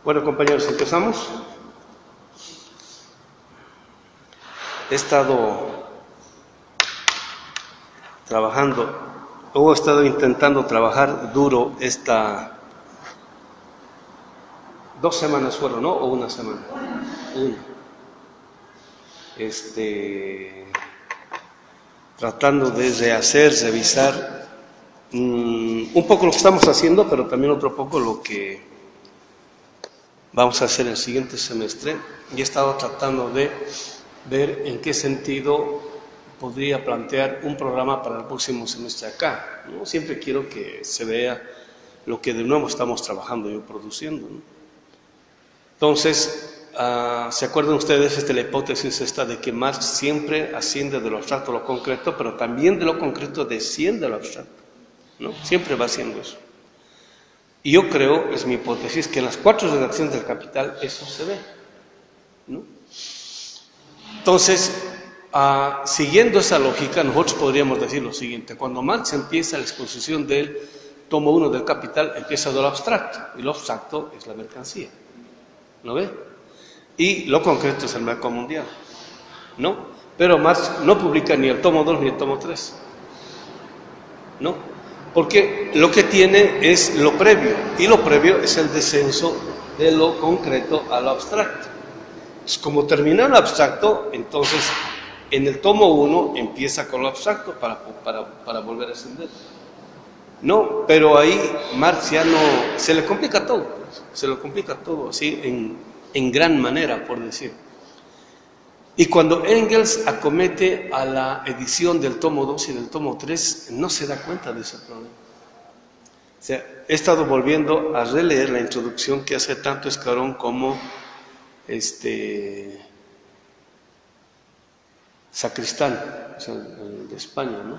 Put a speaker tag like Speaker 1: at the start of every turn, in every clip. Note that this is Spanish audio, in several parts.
Speaker 1: Bueno, compañeros, empezamos. He estado intentando trabajar duro esta 2 semanas fueron, ¿no? ¿O una semana? Una. Tratando de revisar un poco lo que estamos haciendo, pero también otro poco lo que vamos a hacer el siguiente semestre. Y he estado tratando de ver en qué sentido podría plantear un programa para el próximo semestre acá, ¿no? Siempre quiero que se vea lo que de nuevo estamos trabajando y produciendo, ¿no? Entonces, ¿se acuerdan ustedes la hipótesis esta de que Marx siempre asciende de lo abstracto a lo concreto, pero también de lo concreto desciende a lo abstracto, ¿no? Siempre va haciendo eso. Y yo creo, es mi hipótesis, que en las 4 redacciones del Capital eso se ve, ¿no? Entonces, siguiendo esa lógica, nosotros podríamos decir lo siguiente: cuando Marx empieza la exposición del tomo 1 del Capital, empieza de lo abstracto, y lo abstracto es la mercancía, ¿no ve? Y lo concreto es el mercado mundial, ¿no? Pero Marx no publica ni el tomo 2 ni el tomo 3, ¿no? Porque lo que tiene es lo previo, y lo previo es el descenso de lo concreto a lo abstracto. Pues como termina lo abstracto, entonces en el tomo 1 empieza con lo abstracto para volver a ascender. No, pero ahí Marx ya no, se le complica todo, pues, se le complica todo así en gran manera, por decir. Y cuando Engels acomete a la edición del tomo 2 y del tomo 3, no se da cuenta de ese problema. O sea, he estado volviendo a releer la introducción que hace tanto Escarón como Sacristán, o sea, de España, ¿no?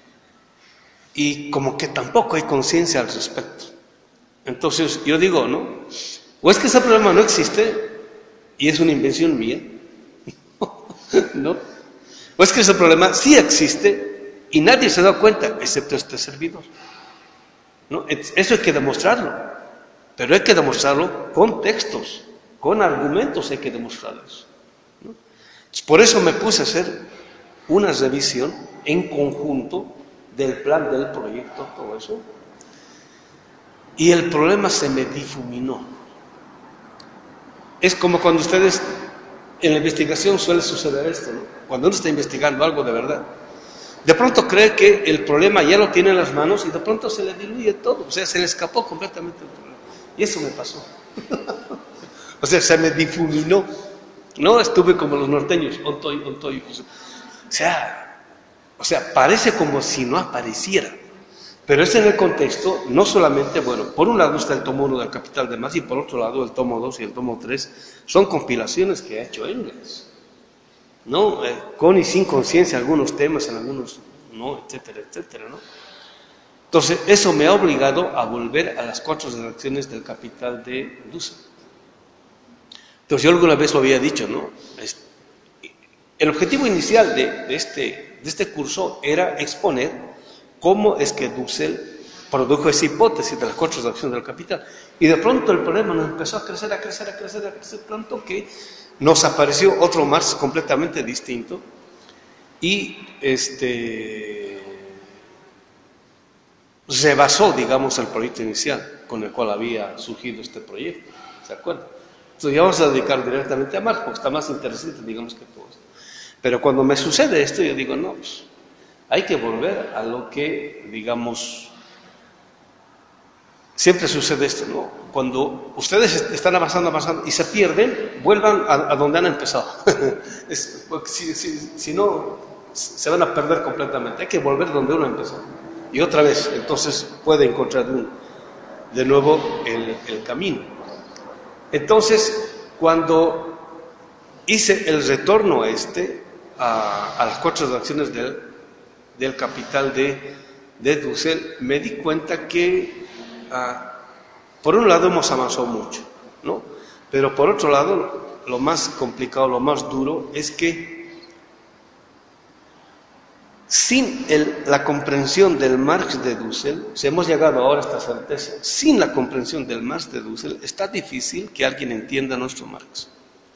Speaker 1: Y como que tampoco hay conciencia al respecto. Entonces yo digo, ¿no? O es que ese problema no existe y es una invención mía, ¿no? O es que ese problema sí existe y nadie se da cuenta, excepto este servidor, ¿no? Eso hay que demostrarlo, pero hay que demostrarlo con textos, con argumentos hay que demostrar eso, ¿no? Por eso me puse a hacer una revisión en conjunto del plan, del proyecto, todo eso, y el problema se me difuminó. Es como cuando ustedes, en la investigación suele suceder esto, ¿no? Cuando uno está investigando algo de verdad, de pronto cree que el problema ya lo tiene en las manos y de pronto se le diluye todo, o sea, se le escapó completamente el problema. Y eso me pasó. O sea, se me difuminó, ¿no? Estuve como los norteños, ontoy. O sea, parece como si no apareciera. Pero es en el contexto, no solamente, bueno, por un lado está el tomo 1 del Capital de Marx y por otro lado el tomo 2 y el tomo 3 son compilaciones que ha hecho Engels, ¿no? Con y sin conciencia algunos temas, en algunos no, etcétera, etcétera, ¿no? Entonces, eso me ha obligado a volver a las 4 redacciones del Capital de Dussel. Entonces, yo alguna vez lo había dicho, ¿no? El objetivo inicial de este curso era exponer cómo es que Dussel produjo esa hipótesis de las 4 redacciones del Capital. Y de pronto el problema nos empezó a crecer, tanto que nos apareció otro Marx completamente distinto y rebasó, digamos, el proyecto inicial con el cual había surgido este proyecto, ¿se acuerdan? Entonces ya vamos a dedicar directamente a Marx porque está más interesante, digamos, que todo esto. Pero cuando me sucede esto, yo digo, no, pues hay que volver a lo que, digamos, siempre sucede esto, ¿no? Cuando ustedes están avanzando y se pierden, vuelvan a donde han empezado. Porque si no, se van a perder completamente. Hay que volver donde uno empezó. Y otra vez, entonces puede encontrar de nuevo el camino. Entonces, cuando hice el retorno a las 4 redacciones del Capital de Dussel, me di cuenta que por un lado hemos avanzado mucho, ¿no? Pero por otro lado, lo más complicado, lo más duro es que Sin la comprensión del Marx de Dussel, si hemos llegado ahora a esta certeza, sin la comprensión del Marx de Dussel, está difícil que alguien entienda nuestro Marx.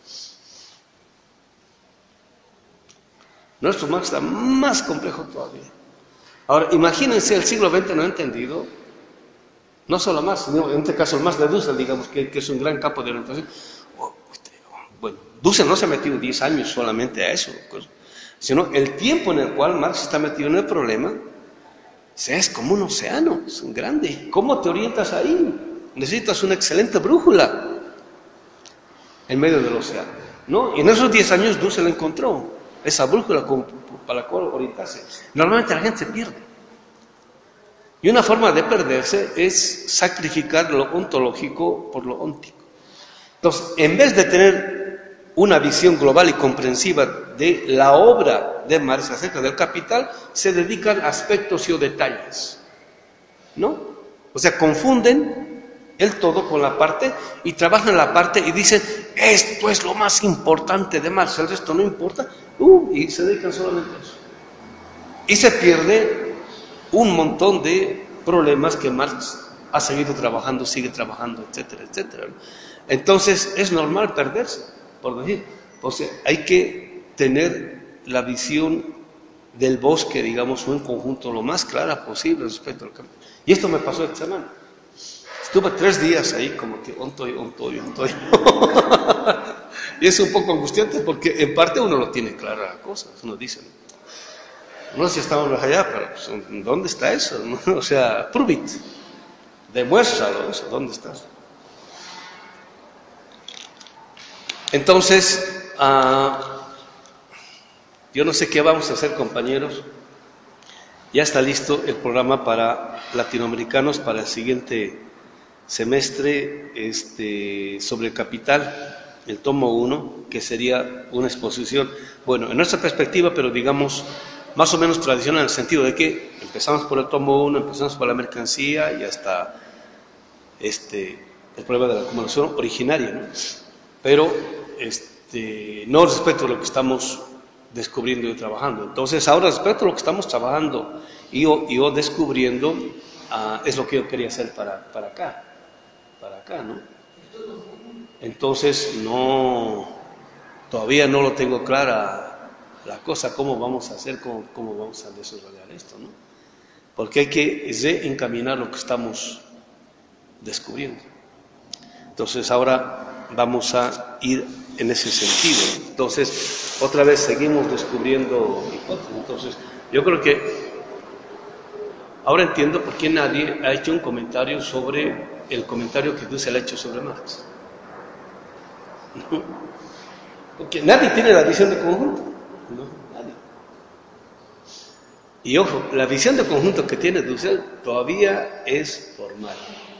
Speaker 1: Nuestro Marx está más complejo todavía. Ahora, imagínense el siglo XX no entendido, no solo Marx, sino en este caso el Marx de Dussel, digamos, que es un gran campo de orientación. Bueno, Dussel no se ha metido 10 años solamente a eso, sino el tiempo en el cual Marx está metido en el problema, es como un océano, es un grande. ¿Cómo te orientas ahí? Necesitas una excelente brújula en medio del océano, ¿no? Y en esos 10 años Dussel encontró esa brújula para la cual orientarse. Normalmente la gente se pierde. Y una forma de perderse es sacrificar lo ontológico por lo óntico. Entonces, en vez de tener una visión global y comprensiva de la obra de Marx acerca del Capital, se dedican a aspectos y o detalles, ¿no? O sea, confunden el todo con la parte y trabajan la parte y dicen, esto es lo más importante de Marx, el resto no importa, y se dedican solamente a eso. Y se pierde un montón de problemas que Marx ha seguido trabajando, sigue trabajando, etcétera, etcétera. Entonces, es normal perderse. Por decir, o sea, hay que tener la visión del bosque, digamos, en conjunto lo más clara posible respecto al campo. Y esto me pasó esta semana. Estuve 3 días ahí como que ontoy. Y es un poco angustiante porque en parte uno no tiene clara la cosa. Uno dice, no sé si estamos allá, pero pues, ¿dónde está eso? O sea, prove it. Demuéstralo eso, ¿dónde estás? Entonces, yo no sé qué vamos a hacer, compañeros. Ya está listo el programa para latinoamericanos para el siguiente semestre sobre el Capital, el tomo 1, que sería una exposición, bueno, en nuestra perspectiva, pero digamos más o menos tradicional, en el sentido de que empezamos por el tomo 1, empezamos por la mercancía y hasta el problema de la acumulación originaria, ¿no? Pero no respecto a lo que estamos descubriendo y trabajando. Entonces, ahora respecto a lo que estamos trabajando y yo descubriendo, es lo que yo quería hacer para acá, ¿no? Entonces, todavía no lo tengo clara la cosa, cómo vamos a hacer, cómo vamos a desarrollar esto, ¿no? Porque hay que reencaminar lo que estamos descubriendo. Entonces, ahora vamos a ir en ese sentido. Entonces, otra vez seguimos descubriendo hipótesis. Entonces, yo creo que ahora entiendo por qué nadie ha hecho un comentario sobre el comentario que Dussel ha hecho sobre Marx. ¿No? Porque nadie tiene la visión de conjunto. No, nadie. Y ojo, la visión de conjunto que tiene Dussel todavía es formal,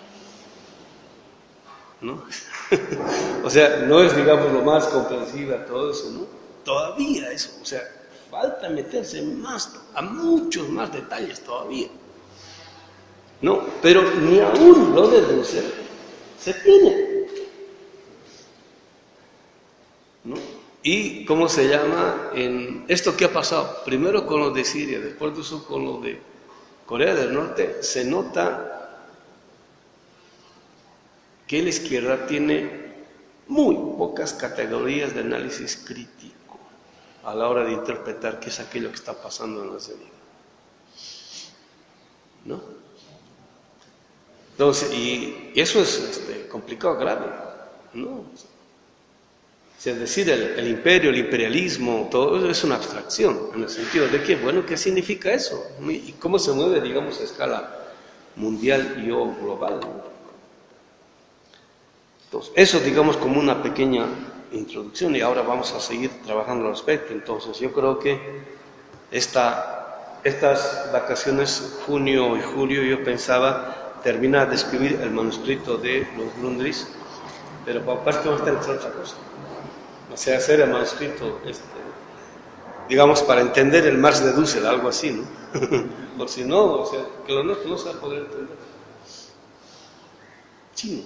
Speaker 1: ¿no? O sea, no es, digamos, lo más comprensiva todo eso, ¿no? Todavía eso, o sea, falta meterse a muchos más detalles todavía, ¿no? Pero ni aún lo de Dussel se tiene, ¿no? Y, ¿cómo se llama? En esto que ha pasado, primero con lo de Siria, después de eso con lo de Corea del Norte, se nota que la izquierda tiene muy pocas categorías de análisis crítico a la hora de interpretar qué es aquello que está pasando en la escena, ¿no? Entonces, y eso es complicado, grave, ¿no? Es decir, el imperio, el imperialismo, todo eso es una abstracción, en el sentido de que, bueno, ¿qué significa eso? ¿Y cómo se mueve, digamos, a escala mundial y o global, ¿no? Entonces, eso digamos como una pequeña introducción y ahora vamos a seguir trabajando al respecto. Entonces, yo creo que estas vacaciones, junio y julio, yo pensaba terminar de escribir el manuscrito de los Grundrisse, pero para parte vamos a tener otra cosa. O sea, hacer el manuscrito, digamos, para entender el Marx de Dussel, algo así, ¿no? Por si no, o sea, que lo nuestro no se va a poder entender. Chino.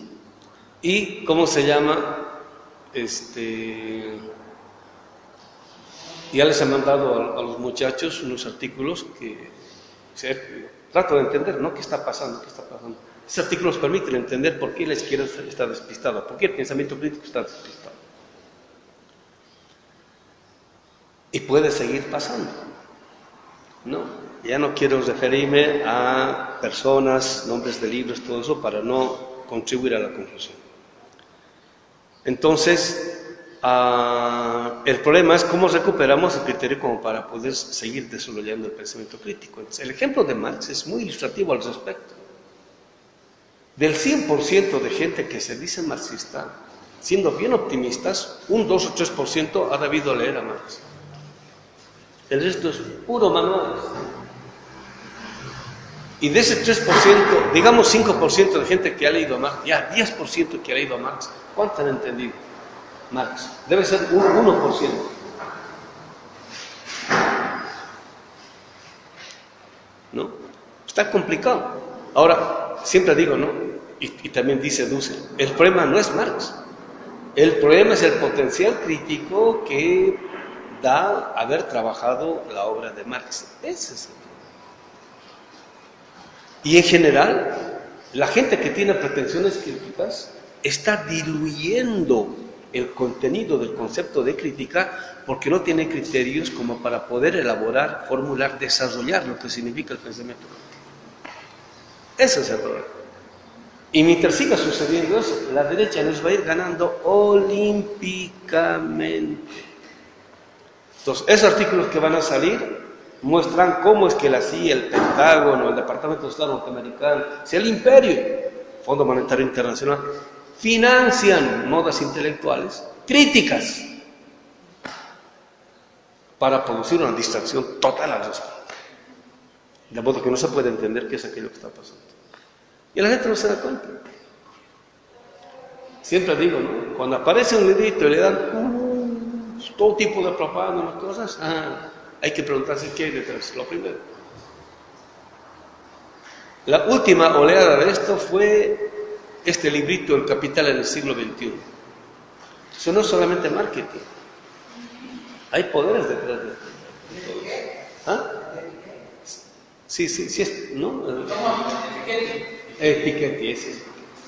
Speaker 1: ¿Y cómo se llama? Ya les he mandado a los muchachos unos artículos que trato de entender, ¿no? ¿Qué está pasando? ¿Qué está pasando? Esos artículos permiten entender por qué la izquierda está despistada, por qué el pensamiento crítico está despistado. Y puede seguir pasando, ¿no? Ya no quiero referirme a personas, nombres de libros, todo eso, para no contribuir a la confusión. Entonces, el problema es cómo recuperamos el criterio como para poder seguir desarrollando el pensamiento crítico. Entonces, el ejemplo de Marx es muy ilustrativo al respecto. Del 100% de gente que se dice marxista, siendo bien optimistas, un 2 o 3% ha debido leer a Marx. El resto es puro manual. Y de ese 3%, digamos 5% de gente que ha leído a Marx, ya 10% que ha leído a Marx, ¿cuántos han entendido Marx? Debe ser un 1%. ¿No? Está complicado. Ahora, siempre digo, ¿no? Y también dice Dussel, el problema no es Marx. El problema es el potencial crítico que da haber trabajado la obra de Marx. Ese es el problema. Y en general, la gente que tiene pretensiones críticas está diluyendo el contenido del concepto de crítica porque no tiene criterios como para poder elaborar, formular, desarrollar lo que significa el pensamiento crítico. Ese es el problema. Y mientras siga sucediendo eso, la derecha nos va a ir ganando olímpicamente. Entonces, esos artículos que van a salir muestran cómo es que la CIA, el Pentágono, el Departamento de Estado norteamericano, si el Imperio, Fondo Monetario Internacional, financian modas intelectuales críticas para producir una distracción total al respecto. De modo que no se puede entender qué es aquello que está pasando. Y la gente no se da cuenta. Siempre digo, ¿no? Cuando aparece un librito y le dan todo tipo de propaganda, unas cosas, hay que preguntarse qué hay detrás, lo primero. La última oleada de esto fue este librito, El Capital en el siglo XXI. Eso no es solamente marketing. Hay poderes detrás de todo. ¿Ah? Sí, es, ¿no? Piketty, ese es.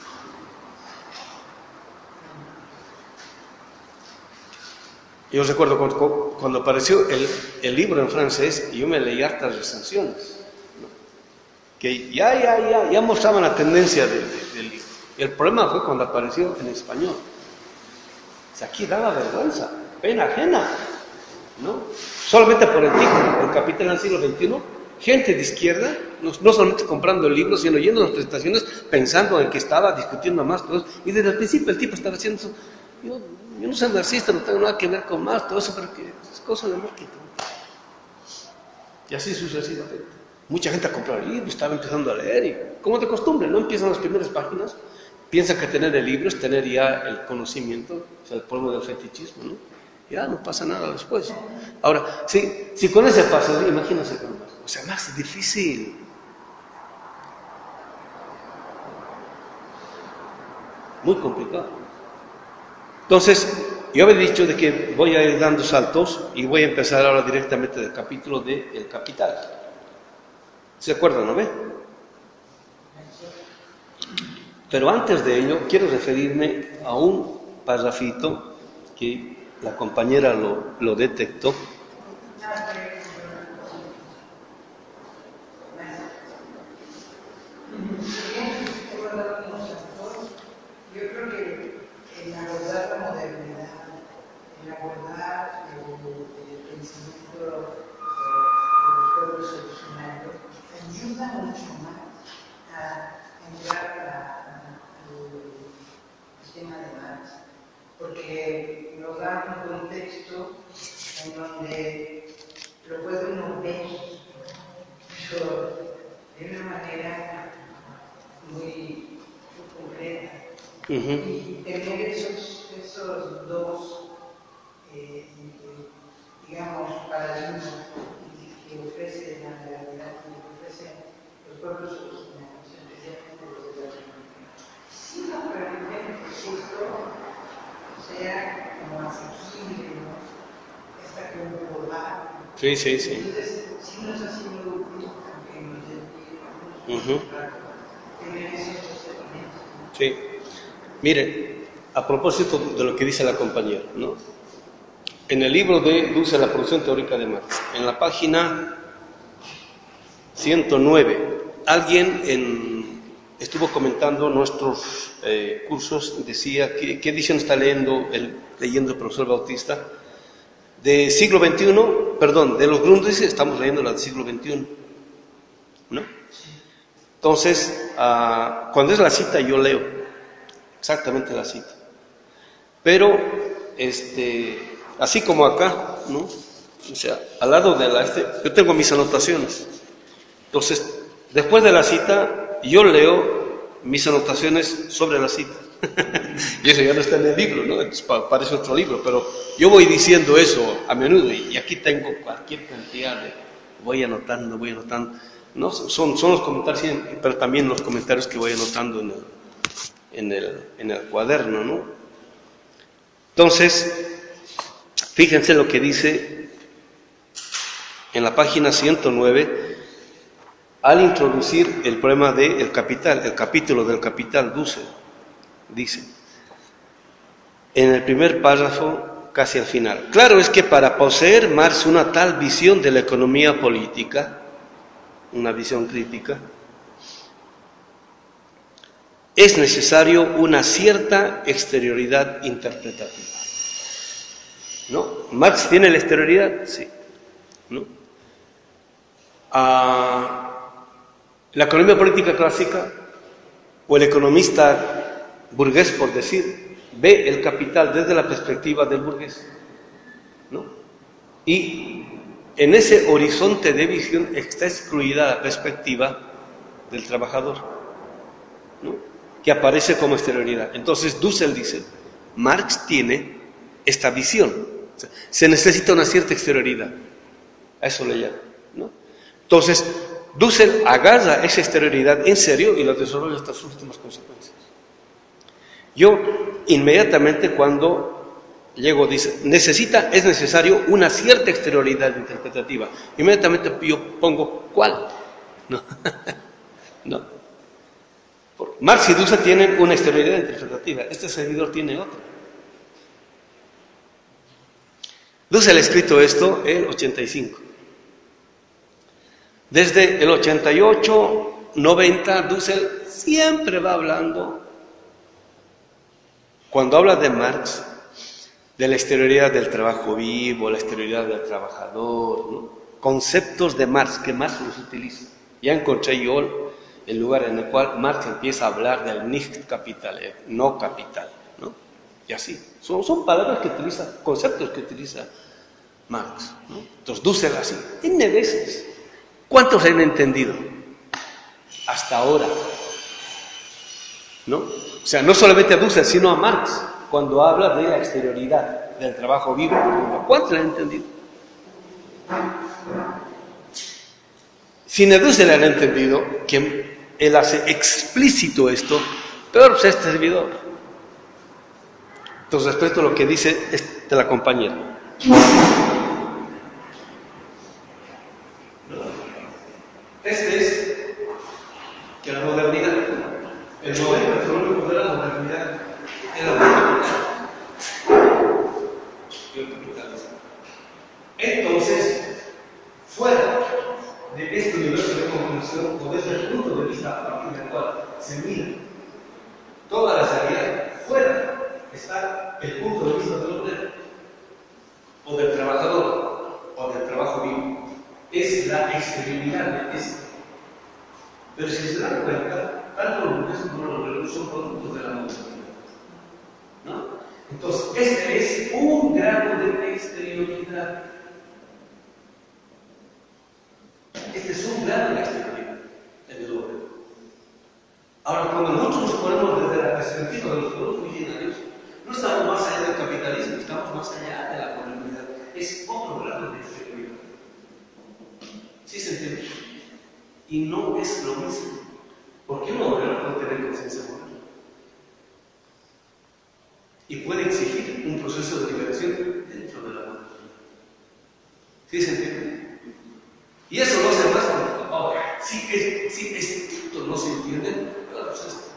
Speaker 1: Yo recuerdo cuando apareció el libro en francés, y yo me leí hartas recensiones, ¿no? Que ya mostraban la tendencia del libro. Y el problema fue cuando apareció en español. O sea, aquí daba vergüenza, pena ajena, ¿no? Solamente por el título, El Capital en el siglo XXI, gente de izquierda, no solamente comprando el libro, sino yendo a las presentaciones pensando en que estaba discutiendo más cosas. Y desde el principio el tipo estaba haciendo eso. Yo no soy marxista, no tengo nada que ver con Marx, todo eso, pero que es cosa de marketing. Y así sucesivamente. Mucha gente ha comprado el libro, estaba empezando a leer, y como de costumbre, no empiezan las primeras páginas, piensa que tener el libro es tener ya el conocimiento, o sea, el polvo del fetichismo, ¿no? Ya no pasa nada después. Ahora, si con ese paso, imagínense con Marx. O sea, más difícil. Muy complicado. Entonces, yo había dicho de que voy a ir dando saltos y voy a empezar ahora directamente del capítulo de El Capital. ¿Se acuerdan, no ve? Pero antes de ello, quiero referirme a un parrafito que la compañera lo detectó.
Speaker 2: Yo creo que en abordar la modernidad, en abordar el pensamiento de los pueblos originarios, ayuda mucho más a entrar al tema de Marx, porque nos da un contexto en donde lo puede uno ver, pero de una manera muy concreta. Y tener esos dos, digamos, paradigmas que ofrece la realidad y que ofrecen los pueblos originarios, especialmente los de Latinoamérica, sin permiten que esto sea como asequible, ¿no? hasta que uno lo baja.
Speaker 1: Sí, sí, sí.
Speaker 2: Entonces, si no es así, luego también nos
Speaker 1: Ujú.
Speaker 2: tener esos procedimientos.
Speaker 1: Sí. Mire, a propósito de lo que dice la compañera, ¿no? En el libro de Dulce la producción teórica de Marx, en la página 109, alguien estuvo comentando nuestros cursos, decía, ¿qué edición está leyendo el profesor Bautista? De siglo XXI, perdón, de los Grundrisse estamos leyendo la del siglo XXI, ¿no? Entonces, cuando es la cita yo leo exactamente la cita. Pero, así como acá, ¿no? O sea, al lado de yo tengo mis anotaciones. Entonces, después de la cita, yo leo mis anotaciones sobre la cita. Y eso ya no está en el libro, ¿no? Entonces, parece otro libro, pero yo voy diciendo eso a menudo y aquí tengo cualquier cantidad de... Voy anotando. ¿No? Son los comentarios, pero también los comentarios que voy anotando en el cuaderno, ¿no? Entonces, fíjense lo que dice en la página 109, al introducir el problema del capital, el capítulo del capital, Dussel, dice, en el primer párrafo, casi al final, claro es que para poseer Marx una tal visión de la economía política, una visión crítica, es necesario una cierta exterioridad interpretativa. ¿No? ¿Marx tiene la exterioridad? Sí. ¿No? La economía política clásica, o el economista burgués, por decir, ve el capital desde la perspectiva del burgués, ¿no? Y en ese horizonte de visión está excluida la perspectiva del trabajador, ¿no? Que aparece como exterioridad. Entonces Dussel dice, Marx tiene esta visión, o sea, se necesita una cierta exterioridad, a eso le llama, ¿no? Entonces Dussel agarra esa exterioridad en serio y la desarrolla hasta sus últimas consecuencias. Yo inmediatamente cuando llego dice, es necesario una cierta exterioridad interpretativa. Inmediatamente yo pongo ¿cuál? No. No. Marx y Dussel tienen una exterioridad interpretativa, este servidor tiene otra. Dussel ha escrito esto en el 85. Desde el 88, 90, Dussel siempre va hablando, cuando habla de Marx, de la exterioridad del trabajo vivo, la exterioridad del trabajador, ¿no? Conceptos de Marx, que Marx los utiliza. Ya encontré yo el lugar en el cual Marx empieza a hablar del Nicht-Kapital, el no capital, ¿no? Y así. Son palabras que utiliza, conceptos que utiliza Marx, ¿no? Entonces Dussel así, N veces. ¿Cuántos han entendido? Hasta ahora, ¿no? O sea, no solamente a Dussel, sino a Marx, cuando habla de la exterioridad del trabajo vivo. ¿Cuántos han entendido? Si a Dussel han entendido que él hace explícito esto, peor pues este servidor. Entonces, respecto a lo que dice de la compañera. Este es que la modernidad, el 90% de la modernidad es la capitalismo. Entonces, fuera de este universo de comprensión, o desde el punto de vista a partir del cual se mira toda la realidad, fuera está el punto de vista del obrero, o del trabajador, o del trabajo vivo. Es la exterioridad de esto. Pero si se dan cuenta, tanto los burgueses como los obreros son productos de la modernidad, ¿no? Entonces, este es un grado de exterioridad. Este es un grado de exterioridad en el obrero. Ahora, cuando nosotros nos ponemos desde la perspectiva de los pueblos originarios, no estamos más allá del capitalismo, estamos más allá de la modernidad. Es otro grado de exterioridad. ¿Sí se entiende? Y no es lo mismo. Porque un obrero puede tener conciencia moral y puede exigir un proceso de liberación dentro de la modernidad. ¿Sí se entiende? Y eso no se más como, si esto no se entiende, claro, pues esto.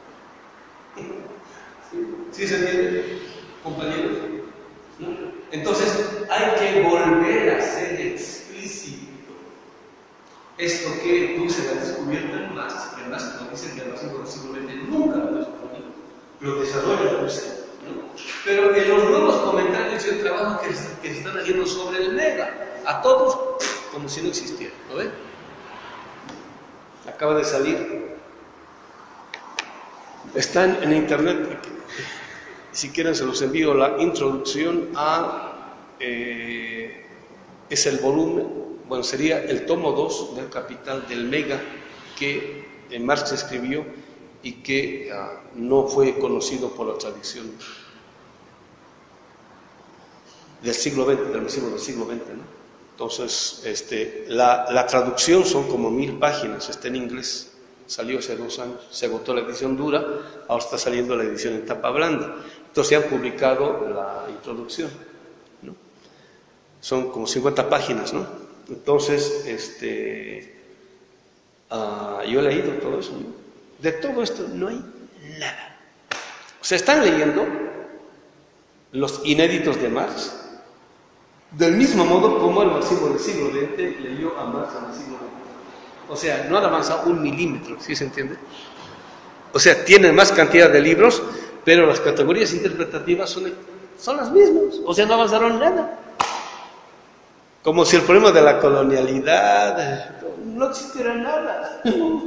Speaker 1: ¿Sí se entiende, compañeros? ¿No? Entonces, hay que volver a ser explícito. Esto que tú se lo has descubierto en Marx, que Marx lo dice que a lo largo del siglo XX nunca lo descubrió, lo desarrolla el Husserl, ¿no? Pero en los nuevos comentarios y el trabajo que se están haciendo sobre el mega, a todos como si no existiera, ¿lo ven? Acaba de salir, están en internet, si quieren se los envío, la introducción a, es el volumen, bueno, sería el tomo 2 del Capital del Mega que Marx escribió y que no fue conocido por la tradición del siglo XX, del siglo XX, ¿no? Entonces, la traducción son como 1000 páginas, está en inglés, salió hace 2 años, se agotó la edición dura, ahora está saliendo la edición en tapa blanda. Entonces ya han publicado la introducción, ¿no? Son como 50 páginas, ¿no? Entonces, yo he leído todo eso, ¿no? De todo esto no hay nada. Se están leyendo los inéditos de Marx, del mismo modo como el marxismo del siglo XX leyó a Marx en el siglo XX. O sea, no han avanzado 1 milímetro, ¿sí se entiende? O sea, tienen más cantidad de libros, pero las categorías interpretativas son las mismas. O sea, no avanzaron nada. Como si el problema de la colonialidad no existiera nada.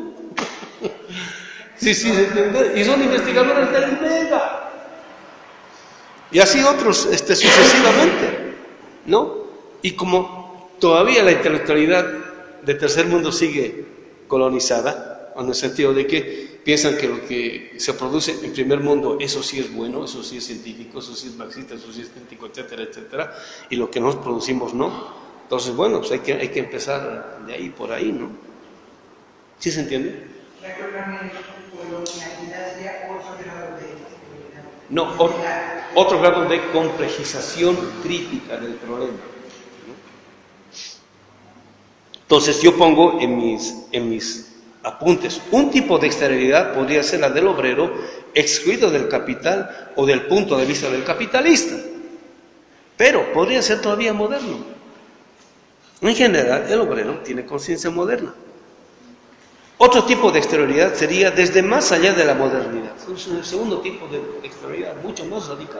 Speaker 1: Sí, ¿se entiende? Y son investigadores del Mega. Y así otros sucesivamente, ¿no? Y como todavía la intelectualidad de tercer mundo sigue colonizada, en el sentido de que piensan que lo que se produce en primer mundo, eso sí es bueno, eso sí es científico, eso sí es marxista, eso sí es crítico, etcétera, etcétera, y lo que nosotros producimos no. Entonces, bueno, pues hay que empezar de ahí, por ahí, ¿no? ¿Sí se entiende? No, otro grado de complejización crítica del problema, ¿no? Entonces yo pongo en mis apuntes, un tipo de exterioridad podría ser la del obrero excluido del capital o del punto de vista del capitalista, pero podría ser todavía moderno. En general, el obrero tiene conciencia moderna. Otro tipo de exterioridad sería desde más allá de la modernidad. Es un segundo tipo de exterioridad, mucho más radical.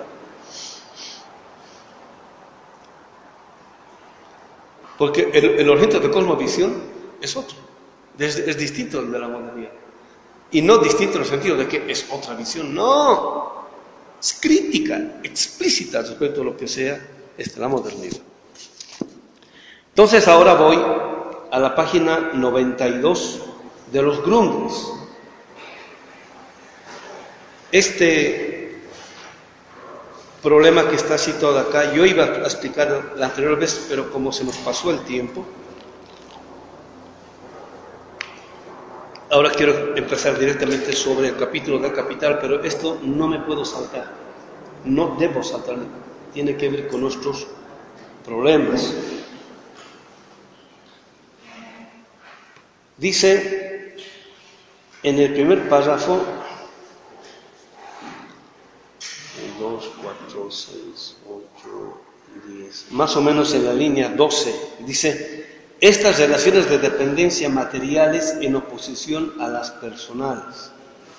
Speaker 1: Porque el objeto de cosmovisión es otro, es distinto del de la modernidad. Y no distinto en el sentido de que es otra visión, no. Es crítica, explícita respecto a lo que sea la modernidad. Entonces ahora voy a la página 92 de los Grundrisse. Este problema que está situado acá, yo iba a explicar la anterior vez, pero como se nos pasó el tiempo, ahora quiero empezar directamente sobre el capítulo del Capital, pero esto no me puedo saltar, no debo saltar, tiene que ver con nuestros problemas. Dice en el primer párrafo, 2, 4, 6, 8, 10, más o menos en la línea 12, dice, estas relaciones de dependencia materiales en oposición a las personales.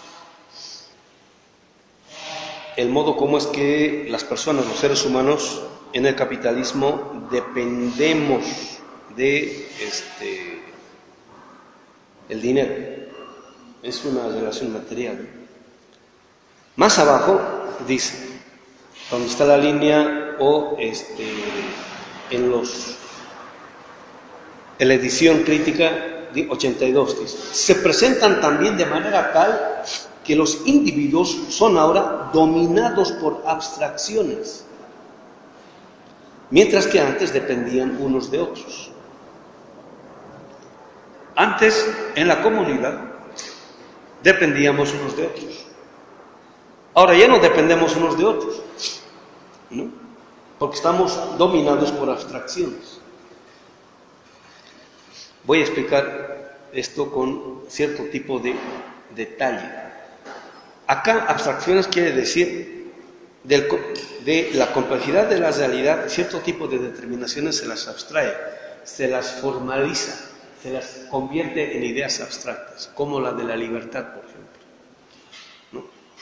Speaker 1: El modo como es que las personas, los seres humanos, en el capitalismo dependemos de el dinero. Es una relación material. Más abajo dice, donde está la línea o en la edición crítica de 82 dice, se presentan también de manera tal que los individuos son ahora dominados por abstracciones, mientras que antes dependían unos de otros. Antes, en la comunidad, dependíamos unos de otros. Ahora ya no dependemos unos de otros, ¿no? Porque estamos dominados por abstracciones. Voy a explicar esto con cierto tipo de detalle. Acá abstracciones quiere decir de la complejidad de la realidad, cierto tipo de determinaciones se las abstrae, se las formaliza, se las convierte en ideas abstractas, como la de la libertad, por ejemplo, ¿no?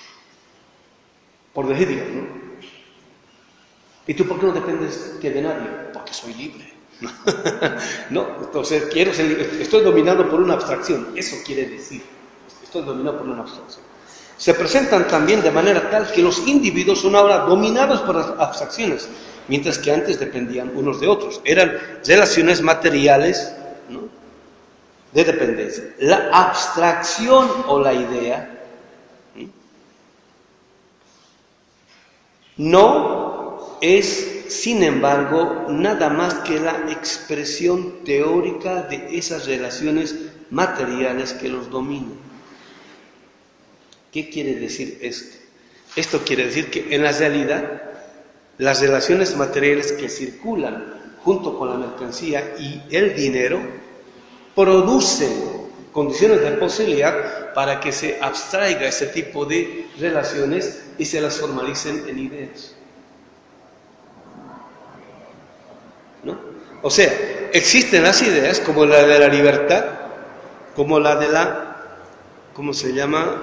Speaker 1: Por decir, ¿no? ¿Y tú por qué no dependes de nadie? Porque soy libre. No, entonces estoy dominado por una abstracción, eso quiere decir, estoy dominado por una abstracción. Se presentan también de manera tal que los individuos son ahora dominados por las abstracciones, mientras que antes dependían unos de otros. Eran relaciones materiales, ¿no?, de dependencia. La abstracción o la idea, ¿sí?, no es, sin embargo, nada más que la expresión teórica de esas relaciones materiales que los dominan. ¿Qué quiere decir esto? Esto quiere decir que en la realidad las relaciones materiales que circulan junto con la mercancía y el dinero producen condiciones de posibilidad para que se abstraiga ese tipo de relaciones y se las formalicen en ideas, ¿no? O sea, existen las ideas como la de la libertad, como la de la, ¿cómo se llama?,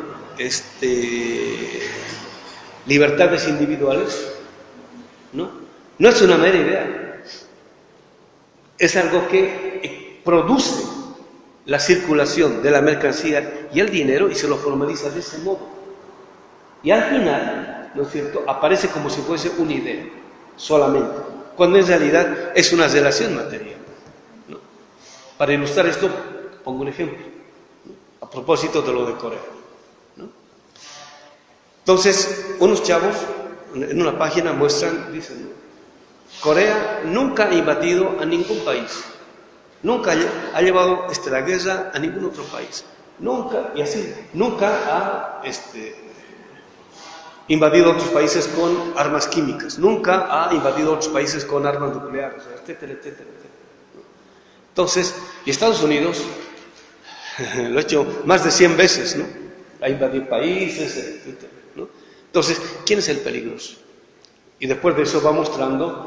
Speaker 1: libertades individuales, ¿no? No es una mera idea, es algo que produce la circulación de la mercancía y el dinero y se lo formaliza de ese modo. Y al final, ¿no es cierto?, aparece como si fuese una idea solamente, cuando en realidad es una relación material, ¿no? Para ilustrar esto, pongo un ejemplo, ¿no?, a propósito de lo de Corea, ¿no? Entonces, unos chavos en una página muestran, dicen, ¿no?, Corea nunca ha invadido a ningún país, nunca ha llevado la guerra a ningún otro país, nunca, y así, nunca ha invadido otros países con armas químicas, nunca ha invadido otros países con armas nucleares, etcétera, etcétera, etcétera. Entonces, y Estados Unidos lo ha hecho más de 100 veces, ¿no? Ha invadido países, etcétera, ¿no? Entonces, ¿quién es el peligroso? Y después de eso va mostrando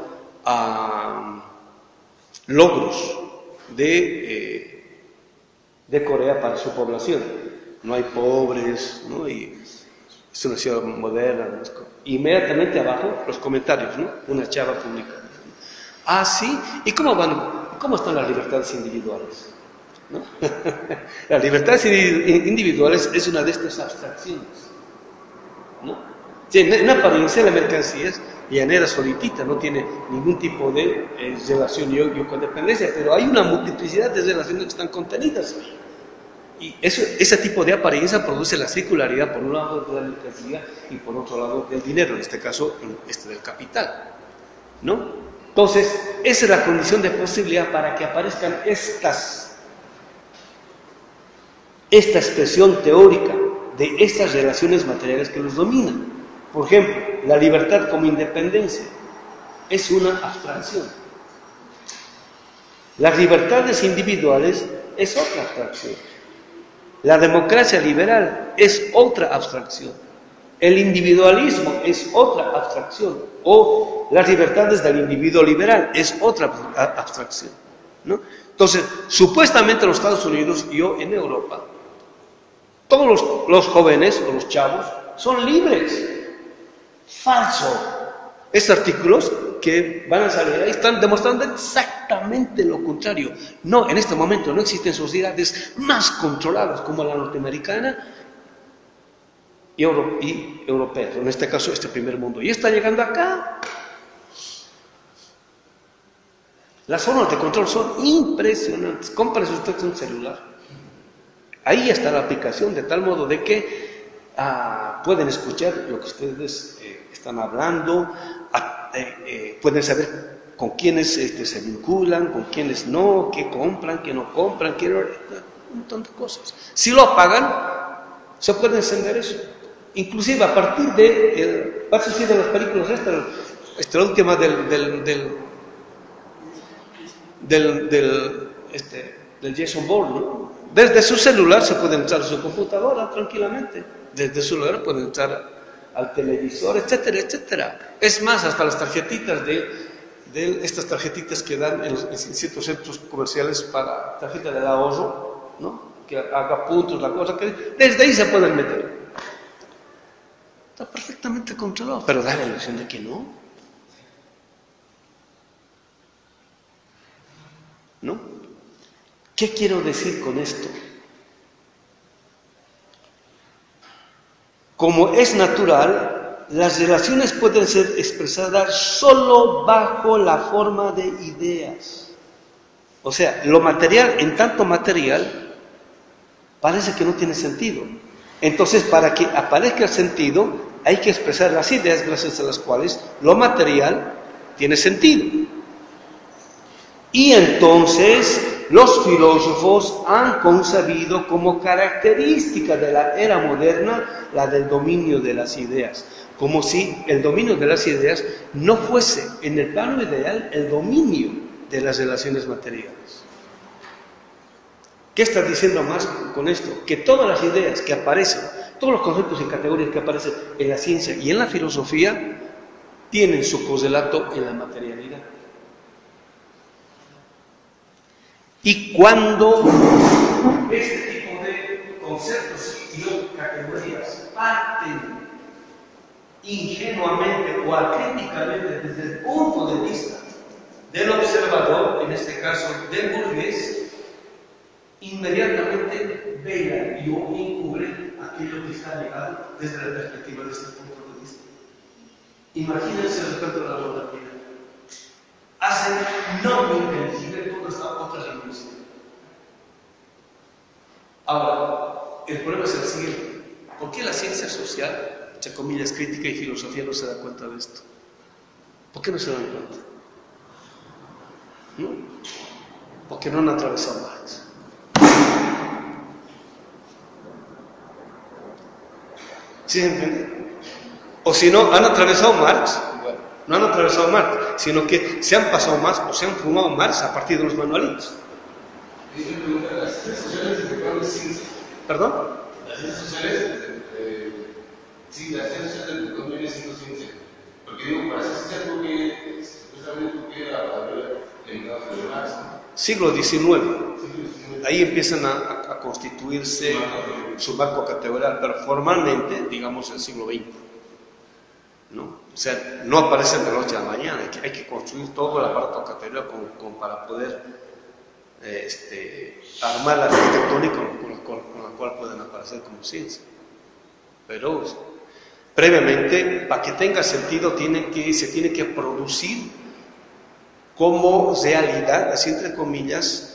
Speaker 1: logros de Corea para su población. No hay pobres, ¿no? Y es una ciudad moderna. Inmediatamente abajo, los comentarios, ¿no? Una chava publica. Ah, sí, ¿y cómo están las libertades individuales? ¿No? Las libertades individuales es una de estas abstracciones, ¿no? Sí, en apariencia la mercancía es llanera solitita, no tiene ningún tipo de relación y codependencia, pero hay una multiplicidad de relaciones que están contenidas. Y ese tipo de apariencia produce la circularidad, por un lado, de la mercancía y por otro lado del dinero, en este caso del capital, ¿no? Entonces, esa es la condición de posibilidad para que aparezcan esta expresión teórica de estas relaciones materiales que los dominan. Por ejemplo, la libertad como independencia es una abstracción. Las libertades individuales es otra abstracción. La democracia liberal es otra abstracción. El individualismo es otra abstracción. O las libertades del individuo liberal es otra abstracción, ¿no? Entonces, supuestamente en los Estados Unidos y en Europa, todos los jóvenes o los chavos son libres. Falso. Estos artículos que van a salir ahí están demostrando exactamente lo contrario. No, en este momento no existen sociedades más controladas como la norteamericana y europea, en este caso este primer mundo. Y está llegando acá. Las formas de control son impresionantes. Cómprese usted un celular. Ahí está la aplicación, de tal modo de que pueden escuchar lo que ustedes están hablando, pueden saber con quiénes se vinculan, con quiénes no, qué compran, qué no compran, un montón de cosas. Si lo apagan, se puede encender eso. Inclusive a partir de las películas la última del del Jason Bourne, ¿no? Desde su celular se puede entrar a su computadora tranquilamente. Desde su celular puede entrar al televisor, etcétera, etcétera. Es más, hasta las tarjetitas estas tarjetitas que dan en ciertos centros comerciales para tarjeta de ahorro, ¿no? Que haga puntos, la cosa, que desde ahí se pueden meter. Está perfectamente controlado, pero da la ilusión de que no. ¿No? ¿Qué quiero decir con esto? Como es natural, las relaciones pueden ser expresadas solo bajo la forma de ideas. O sea, lo material, en tanto material, parece que no tiene sentido. Entonces, para que aparezca el sentido, hay que expresar las ideas gracias a las cuales lo material tiene sentido. Y entonces los filósofos han concebido como característica de la era moderna la del dominio de las ideas, como si el dominio de las ideas no fuese en el plano ideal el dominio de las relaciones materiales. ¿Qué está diciendo Marx con esto? Que todas las ideas que aparecen, todos los conceptos y categorías que aparecen en la ciencia y en la filosofía tienen su correlato en la materialidad. Y cuando este tipo de conceptos y categorías parten ingenuamente o acríticamente desde el punto de vista del observador, en este caso del burgués, inmediatamente vela y o encubre aquello que está ligado desde la perspectiva de este punto de vista. Imagínense respecto a la modernidad. Hacen no inteligible toda esta otra dimensión. Ahora, el problema es el siguiente. ¿Por qué la ciencia social, entre comillas, crítica y filosofía no se da cuenta de esto? ¿Por qué no se dan cuenta? ¿No? Porque no han atravesado Marx. ¿Sí se entiende? O si no, han atravesado Marx. Bueno, no han atravesado Marx, sino que se han pasado más o se han fumado Marx a partir de los manualitos.
Speaker 3: ¿Las ciencias sociales desde cuándo es ciencia?
Speaker 1: ¿Perdón?
Speaker 3: Las ciencias sociales, sí, las ciencias sociales desde cuándo viene siendo ciencia. Porque digo, para ser ciencia creo que supuestamente porque era la de Marx.
Speaker 1: Siglo XIX. Ahí empiezan a constituirse su marco categorial, pero formalmente, digamos, el siglo XX. ¿No? O sea, no aparece de la noche a la mañana, hay que construir todo el aparato categorial como para poder armar la arquitectónica con la cual pueden aparecer como ciencia. Pero previamente, para que tenga sentido, se tiene que producir como realidad, así entre comillas,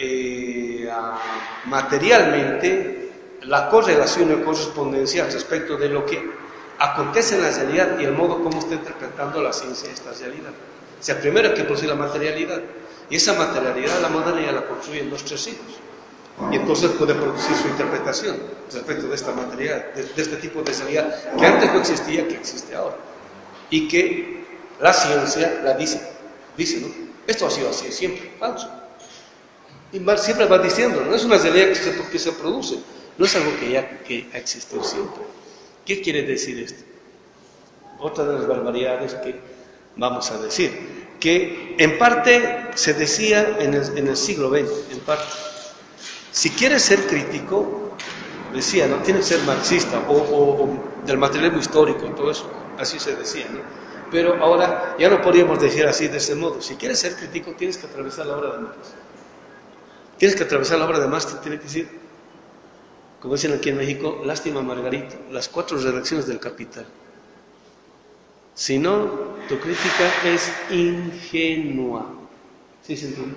Speaker 1: materialmente la correlación o correspondencia respecto de lo que acontece en la realidad y el modo como está interpretando la ciencia esta realidad. O sea, primero hay que producir la materialidad, y esa materialidad la modernidad la construye en 2-3 siglos, y entonces puede producir su interpretación respecto de esta materialidad, de este tipo de realidad que antes no existía, que existe ahora, y que la ciencia la dice, ¿no? Esto ha sido así siempre, falso. Y Marx siempre va diciendo, no es una realidad que se produce, no es algo que ha existido siempre. ¿Qué quiere decir esto? Otra de las barbaridades que vamos a decir, que en parte se decía en el siglo XX, en parte. Si quieres ser crítico, decía, no tienes que ser marxista o del materialismo histórico y todo eso, así se decía, ¿no? Pero ahora ya no podríamos decir así de ese modo. Si quieres ser crítico, tienes que atravesar la obra de Marx. Tienes que atravesar la obra de Marx, te tiene que decir, como dicen aquí en México, lástima Margarito, las 4 redacciones del Capital. Si no, tu crítica es ingenua. ¿Sí se entiende?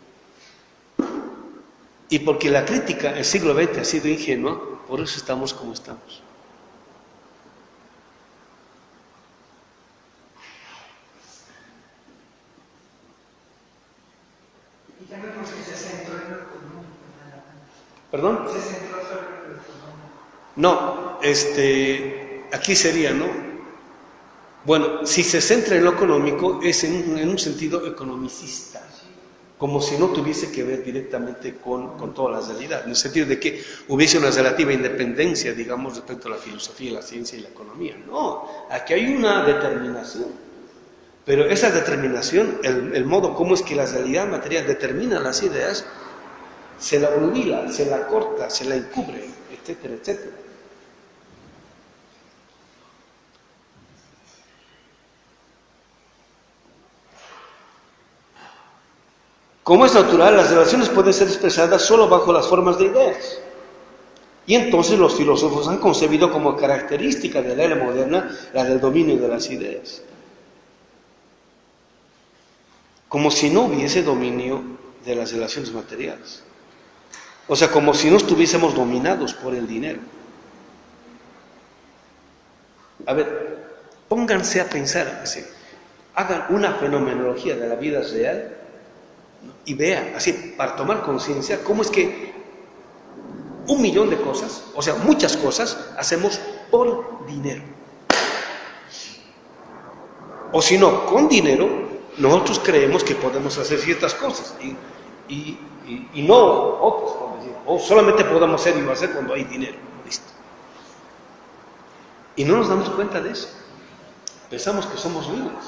Speaker 1: Y porque la crítica en el siglo XX ha sido ingenua, por eso estamos como estamos.
Speaker 2: Y ya vemos que se centró en lo económico.
Speaker 1: ¿Perdón?
Speaker 2: Se centró sobre lo económico.
Speaker 1: No, aquí sería, ¿no? Bueno, si se centra en lo económico es en un sentido economicista. como si no tuviese que ver directamente con toda la realidad, en el sentido de que hubiese una relativa independencia, digamos, respecto a la filosofía, la ciencia y la economía. No, aquí hay una determinación, pero esa determinación, el modo como es que la realidad material determina las ideas, se la olvida, se la corta, se la encubre, etcétera, etcétera. Como es natural, las relaciones pueden ser expresadas solo bajo las formas de ideas. Y entonces los filósofos han concebido como característica de la era moderna la del dominio de las ideas. Como si no hubiese dominio de las relaciones materiales. O sea, como si no estuviésemos dominados por el dinero. A ver, pónganse a pensar así. Hagan una fenomenología de la vida real y vean, así, para tomar conciencia, cómo es que 1.000.000 de cosas, o sea, muchas cosas, hacemos por dinero. O si no, con dinero, nosotros creemos que podemos hacer ciertas cosas y no otras, por decir, o solamente podemos hacer y va a hacer cuando hay dinero. Listo. Y no nos damos cuenta de eso. Pensamos que somos libres.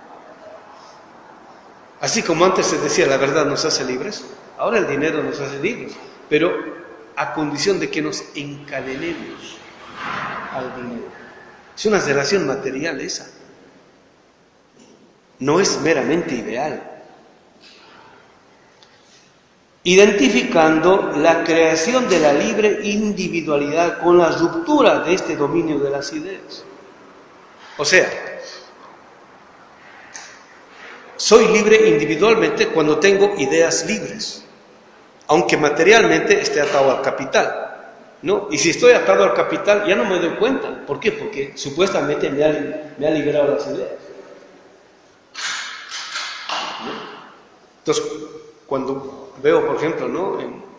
Speaker 1: Así como antes se decía, la verdad nos hace libres, ahora el dinero nos hace libres, pero a condición de que nos encadenemos al dinero. Es una relación material esa. No es meramente ideal. Identificando la creación de la libre individualidad con la ruptura de este dominio de las ideas. O sea, soy libre individualmente cuando tengo ideas libres, aunque materialmente esté atado al capital, ¿no? Y si estoy atado al capital ya no me doy cuenta. ¿Por qué? Porque supuestamente me ha liberado las ideas. ¿No? Entonces, cuando veo, por ejemplo, ¿no?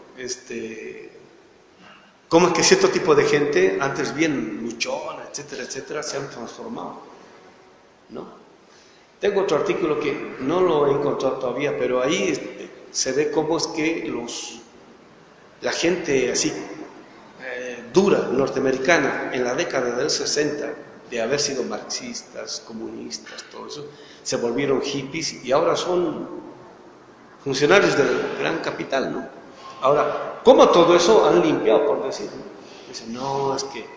Speaker 1: Cómo es que cierto tipo de gente, antes bien luchona, etcétera, etcétera, se han transformado, ¿no? Tengo otro artículo que no lo he encontrado todavía, pero ahí se ve cómo es que la gente así dura norteamericana en la década del 60, de haber sido marxistas, comunistas, todo eso, se volvieron hippies y ahora son funcionarios del gran capital, ¿no? Ahora, ¿cómo todo eso han limpiado, por decir? Dicen, no, es que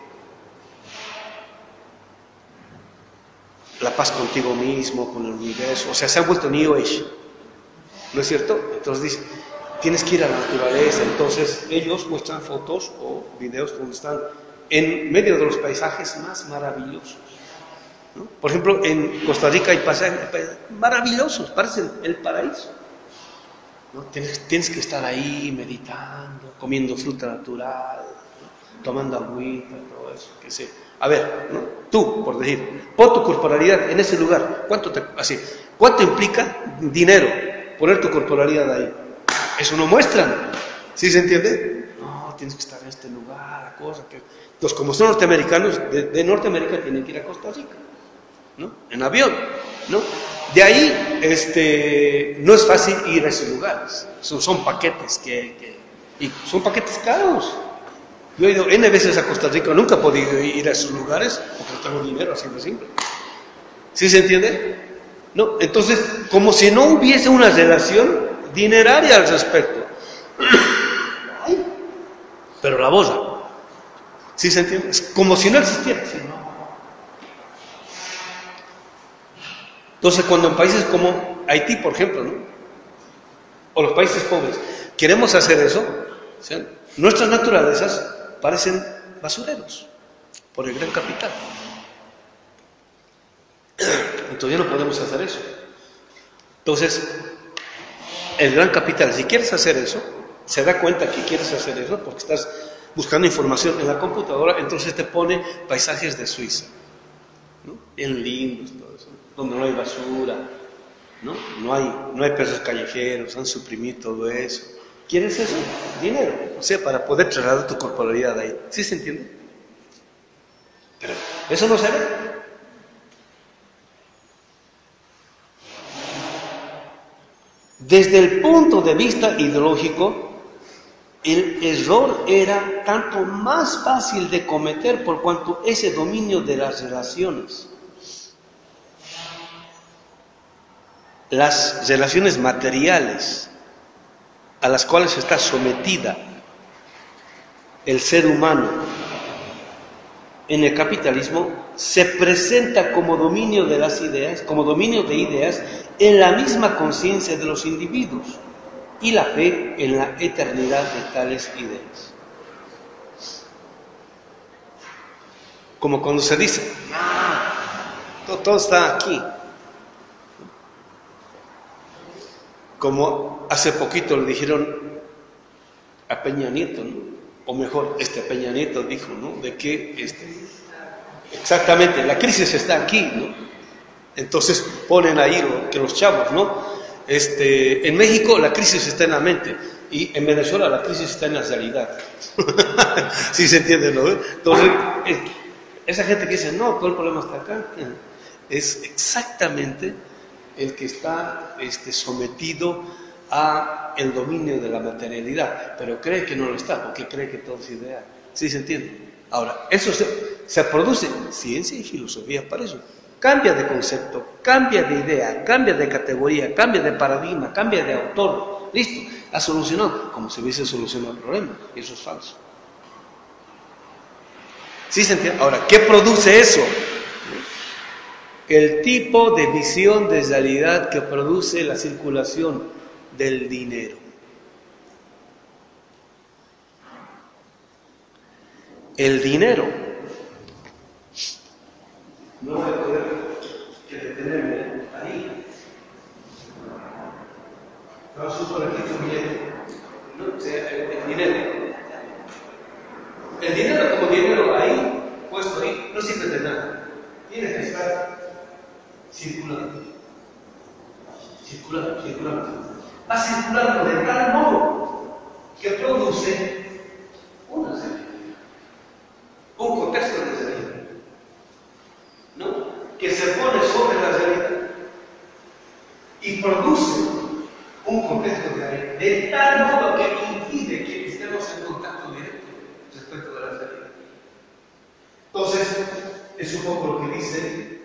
Speaker 1: la paz contigo mismo, con el universo, o sea, se han vuelto New Age, ¿no es cierto? Entonces dicen, tienes que ir a la naturaleza. Entonces ellos muestran fotos o videos donde están en medio de los paisajes más maravillosos, ¿no? Por ejemplo, en Costa Rica hay paisajes maravillosos, parecen el paraíso, ¿no? Tienes que estar ahí meditando, comiendo fruta natural, ¿no? Tomando agüita, todo eso, que sé. A ver, ¿no? Tú, por decir, pon tu corporalidad en ese lugar. ¿Cuánto implica dinero poner tu corporalidad ahí? Eso no muestran. ¿Sí se entiende? No, tienes que estar en este lugar, cosa que... Entonces, como son norteamericanos, de Norteamérica tienen que ir a Costa Rica, ¿no? En avión, ¿no? De ahí, no es fácil ir a esos lugares. Son paquetes y son paquetes caros. Yo he ido N veces a Costa Rica, nunca he podido ir a esos lugares porque no tengo dinero, así de simple. ¿Sí se entiende? No, entonces, como si no hubiese una relación dineraria al respecto. Pero la boda, ¿sí se entiende? Es como si no existiera. ¿Sí? Entonces, cuando en países como Haití, por ejemplo, ¿no? O los países pobres, queremos hacer eso, ¿sí? Nuestras naturalezas parecen basureros por el gran capital. Entonces ya no podemos hacer eso. Entonces, el gran capital, si quieres hacer eso, se da cuenta que quieres hacer eso porque estás buscando información en la computadora, entonces te pone paisajes de Suiza, ¿no? Bien lindos, todo eso, donde no hay basura, ¿no? No hay perros callejeros, han suprimido todo eso. ¿Quieres eso? Dinero, o sea, para poder trasladar tu corporalidad ahí. ¿Sí se entiende? Pero eso no se ve. Desde el punto de vista ideológico, el error era tanto más fácil de cometer por cuanto ese dominio de las relaciones materiales a las cuales está sometida el ser humano en el capitalismo, se presenta como dominio de las ideas, como dominio de ideas en la misma conciencia de los individuos y la fe en la eternidad de tales ideas. Como cuando se dice, todo está aquí. Como hace poquito le dijeron a Peña Nieto, ¿no? O mejor, Peña Nieto dijo, ¿no? De que exactamente, la crisis está aquí, ¿no? Entonces ponen ahí que los chavos, ¿no? En México la crisis está en la mente y en Venezuela la crisis está en la realidad. ¿Sí se entiende, no? Entonces, esa gente que dice, no, todo el problema está acá, es exactamente el que está sometido a el dominio de la materialidad, pero cree que no lo está, porque cree que todo es ideal. ¿Sí se entiende? Ahora, eso se produce ciencia y filosofía para eso. Cambia de concepto, cambia de idea, cambia de categoría, cambia de paradigma, cambia de autor. Listo, ha solucionado, como si hubiese solucionado el problema. Eso es falso. ¿Sí se entiende? Ahora, ¿qué produce eso? El tipo de visión de realidad que produce la circulación del dinero. El dinero, no voy a poder detenerme ahí. Vamos a suponer aquí un billete, ¿no? O sea, el dinero. El dinero como dinero ahí, puesto ahí, no sirve de nada. Tiene que estar circulando. Va circulando de tal modo que produce una realidad, un contexto de realidad, ¿no? Que se pone sobre la realidad y produce un contexto de realidad, de tal modo que impide que estemos en contacto directo respecto de la realidad. Entonces, es un poco lo que dice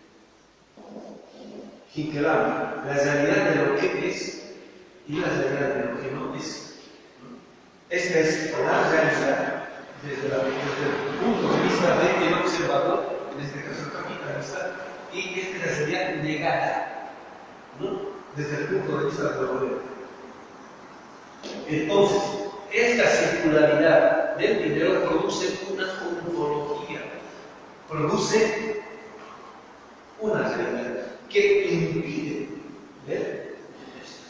Speaker 1: Hinkelhammer, la realidad de lo que es y la realidad de lo que no es. Esta es la realidad desde el punto de vista del observador, en este caso el capitalista, y esta es la realidad negada, ¿no? Desde el punto de vista del gobierno. Entonces, esta circularidad del dinero produce una ontología, produce una realidad que impide ver esto.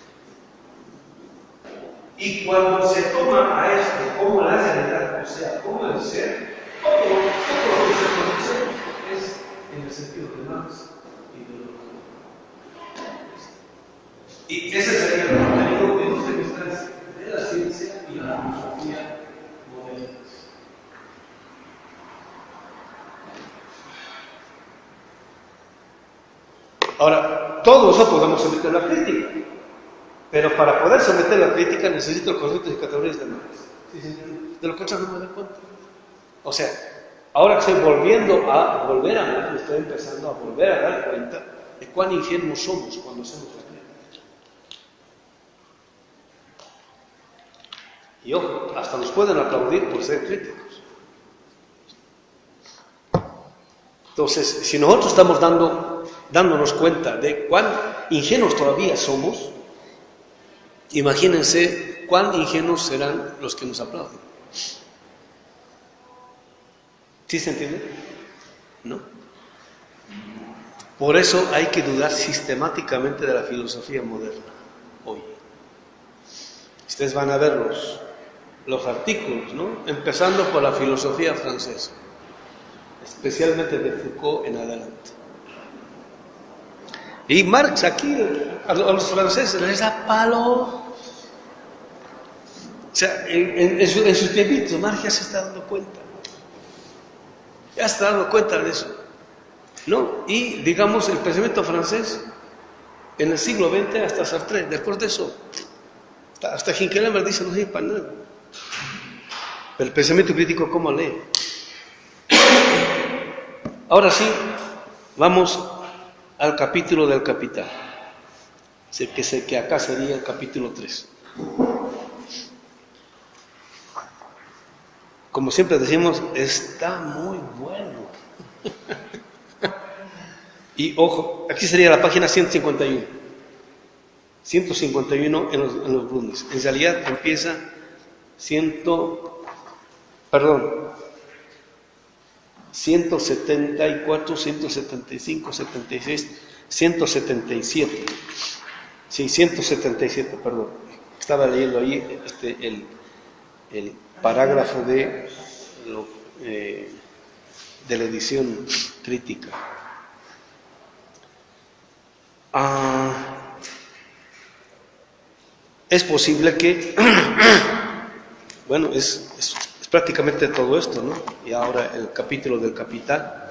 Speaker 1: Y cuando se toma a esto como la realidad, o sea, como el ser, todo lo que se produce es en el sentido de Marx y de lo que. Y ese sería el contenido de los semestres de la ciencia y la filosofía moderna. Ahora, todo eso podemos someter a la crítica, pero para poder someter a la crítica necesito conceptos y categorías de Marx. De lo que no me doy cuenta. O sea, ahora que estoy volver a Marx, me estoy empezando a volver a dar cuenta de cuán ingenuos somos cuando hacemos la crítica. Y ojo, hasta nos pueden aplaudir por ser críticos. Entonces, si nosotros estamos dándonos cuenta de cuán ingenuos todavía somos, imagínense cuán ingenuos serán los que nos aplauden. ¿Sí se entiende? ¿No? Por eso hay que dudar sistemáticamente de la filosofía moderna hoy. Ustedes van a ver los artículos, ¿no? Empezando por la filosofía francesa, especialmente de Foucault en adelante. Y Marx aquí, a los franceses les da palo. O sea, en sus tiempitos, Marx ya se está dando cuenta. Ya se está dando cuenta de eso, ¿no? Y, digamos, el pensamiento francés En el siglo XX hasta Sartre, después de eso, hasta Hinckelhammer dice no sirve para nada. Pero el pensamiento crítico, ¿cómo lee? Ahora sí, vamos al capítulo del Capital, que acá sería el capítulo 3. Como siempre decimos, está muy bueno. Y ojo, aquí sería la página 151. 151 en los Grundrisse. En realidad empieza 174, 175, 76, 177. Sí, 177, perdón. Estaba leyendo ahí el parágrafo de la edición crítica. Es posible que, bueno, es prácticamente todo esto, ¿no? Y ahora el capítulo del Capital.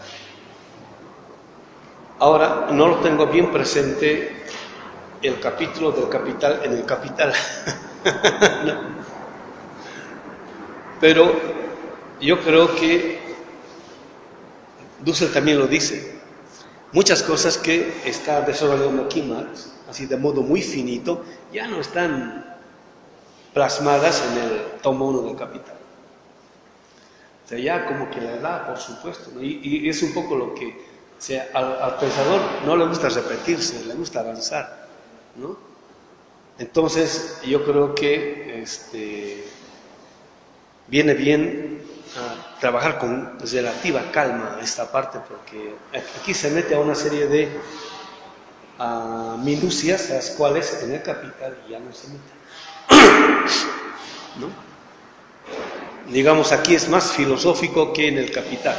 Speaker 1: Ahora no lo tengo bien presente el capítulo del Capital en el Capital. No. Pero yo creo que Dussel también lo dice. Muchas cosas que está desarrollando aquí Marx, así de modo muy finito, ya no están plasmadas en el tomo 1 del Capital. O sea, ya como que la da, por supuesto, ¿no? Y es un poco lo que, o sea, al pensador no le gusta repetirse, le gusta avanzar, ¿no? Entonces, yo creo que viene bien trabajar con relativa calma esta parte, porque aquí se mete a una serie de minucias, las cuales en el Capital ya no se meten, ¿no? Digamos, aquí es más filosófico que en el Capital.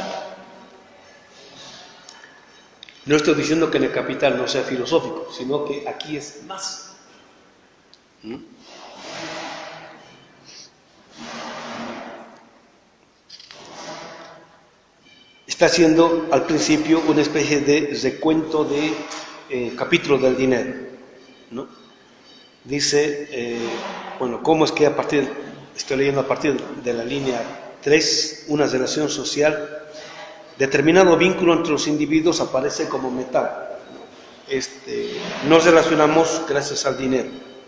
Speaker 1: No estoy diciendo que en el Capital no sea filosófico, sino que aquí es más. ¿No? Está haciendo al principio una especie de recuento de capítulo del dinero, ¿no? Dice, bueno, cómo es que estoy leyendo a partir de la línea 3, una relación social, determinado vínculo entre los individuos aparece como metal. Nos relacionamos gracias al dinero,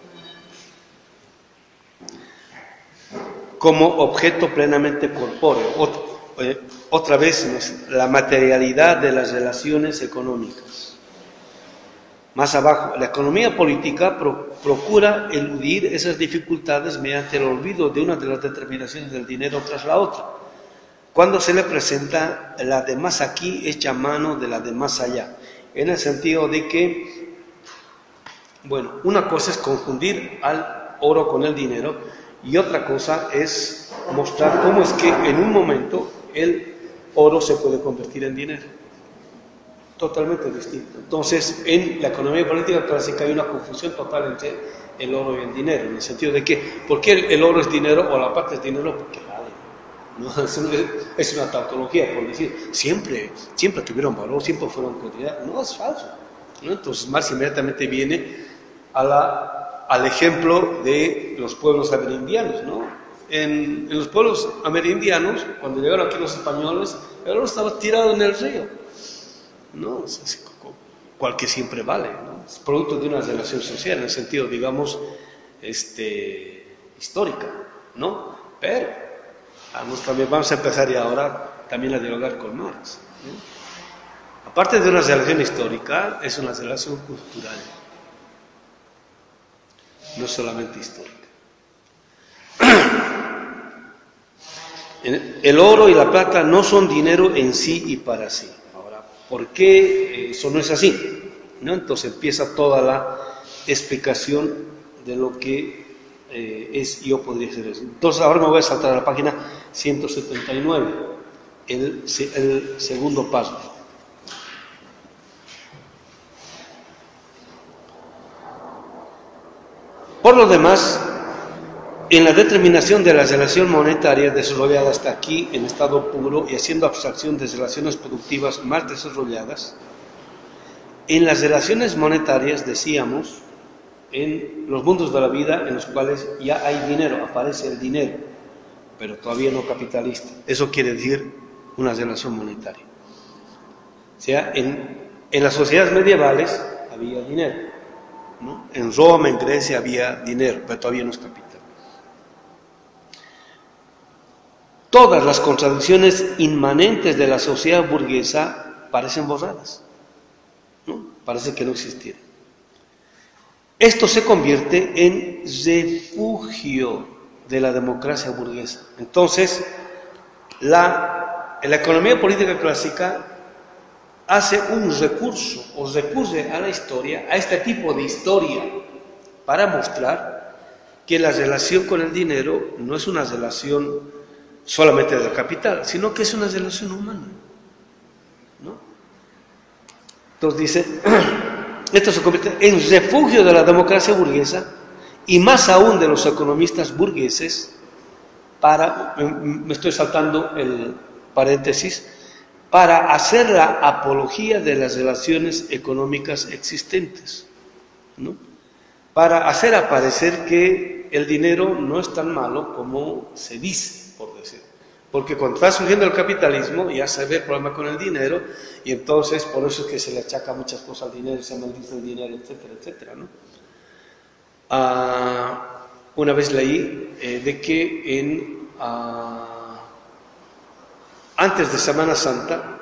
Speaker 1: como objeto plenamente corpóreo. Otra vez, la materialidad de las relaciones económicas. Más abajo, la economía política procura eludir esas dificultades mediante el olvido de una de las determinaciones del dinero tras la otra, cuando se le presenta la de más aquí hecha a mano de la de más allá, en el sentido de que, bueno, una cosa es confundir al oro con el dinero y otra cosa es mostrar cómo es que en un momento el oro se puede convertir en dinero. Totalmente distinto. Entonces, en la economía política clásica hay una confusión total entre el oro y el dinero, en el sentido de que, ¿por qué el oro es dinero o la plata es dinero? Porque vale. ¿No? Es una tautología, por decir, siempre tuvieron valor, siempre fueron cantidad. No, es falso, ¿no? Entonces, Marx inmediatamente viene al ejemplo de los pueblos amerindianos, ¿no? En los pueblos amerindianos, cuando llegaron aquí los españoles, el oro estaba tirado en el río, ¿no? Cual que siempre vale, ¿no? Es producto de una relación social, en el sentido, digamos, histórica, ¿no? Pero vamos a empezar ya ahora también a dialogar con Marx, ¿no? Aparte de una relación histórica, es una relación cultural, no solamente histórica. El oro y la plata no son dinero en sí y para sí. Ahora, ¿por qué eso no es así? ¿No? Entonces empieza toda la explicación de lo que es y yo podría ser eso. Entonces ahora me voy a saltar a la página 179, el segundo párrafo. Por lo demás, en la determinación de la relación monetaria desarrollada hasta aquí en estado puro y haciendo abstracción de relaciones productivas más desarrolladas, En las relaciones monetarias, decíamos, en los mundos de la vida en los cuales ya hay dinero, aparece el dinero, pero todavía no capitalista. Eso quiere decir una relación monetaria. O sea, en las sociedades medievales había dinero, ¿no? En Roma, en Grecia había dinero, pero todavía no es capital. Todas las contradicciones inmanentes de la sociedad burguesa parecen borradas, ¿no? Parece que no existieran. Esto se convierte en refugio de la democracia burguesa. Entonces, la economía política clásica hace un recurso o recurre a la historia, a este tipo de historia, para mostrar que la relación con el dinero no es una relación solamente del capital, sino que es una relación humana, ¿no? Entonces dice, esto se convierte en refugio de la democracia burguesa y más aún de los economistas burgueses para, me estoy saltando el paréntesis, para hacer la apología de las relaciones económicas existentes, ¿no? Para hacer aparecer que el dinero no es tan malo como se dice, por decir. Porque cuando está surgiendo el capitalismo ya se ve el problema con el dinero y entonces por eso es que se le achaca muchas cosas al dinero, se maldice el dinero, etcétera, etcétera, ¿no? Una vez leí de que antes de Semana Santa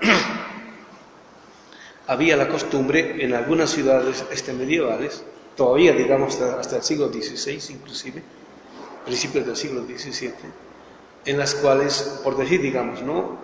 Speaker 1: había la costumbre en algunas ciudades medievales, todavía digamos hasta el siglo XVI inclusive, principios del siglo XVII, en las cuales, por decir, digamos, ¿no?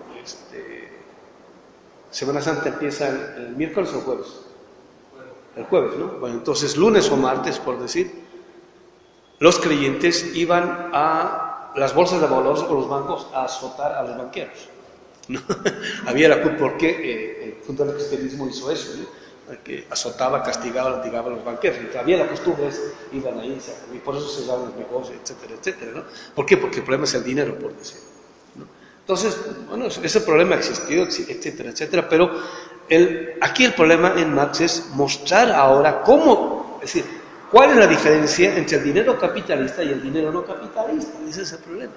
Speaker 1: Semana Santa empieza el miércoles o el jueves. El jueves, ¿no? Bueno, entonces lunes o martes, por decir, los creyentes iban a las bolsas de valores o los bancos a azotar a los banqueros, ¿no? Había la culpa porque el punto del cristianismo hizo eso, ¿no? Que azotaba, castigaba, latigaba a los banqueros. Entonces, había la costumbre, iban ahí, y por eso se daban los negocios, etcétera, etcétera, ¿no? ¿Por qué? Porque el problema es el dinero, por decir, ¿no? Entonces, bueno, ese problema ha existido, etcétera, etcétera, pero aquí el problema en Marx es mostrar ahora cómo, es decir, cuál es la diferencia entre el dinero capitalista y el dinero no capitalista. Ese es el problema.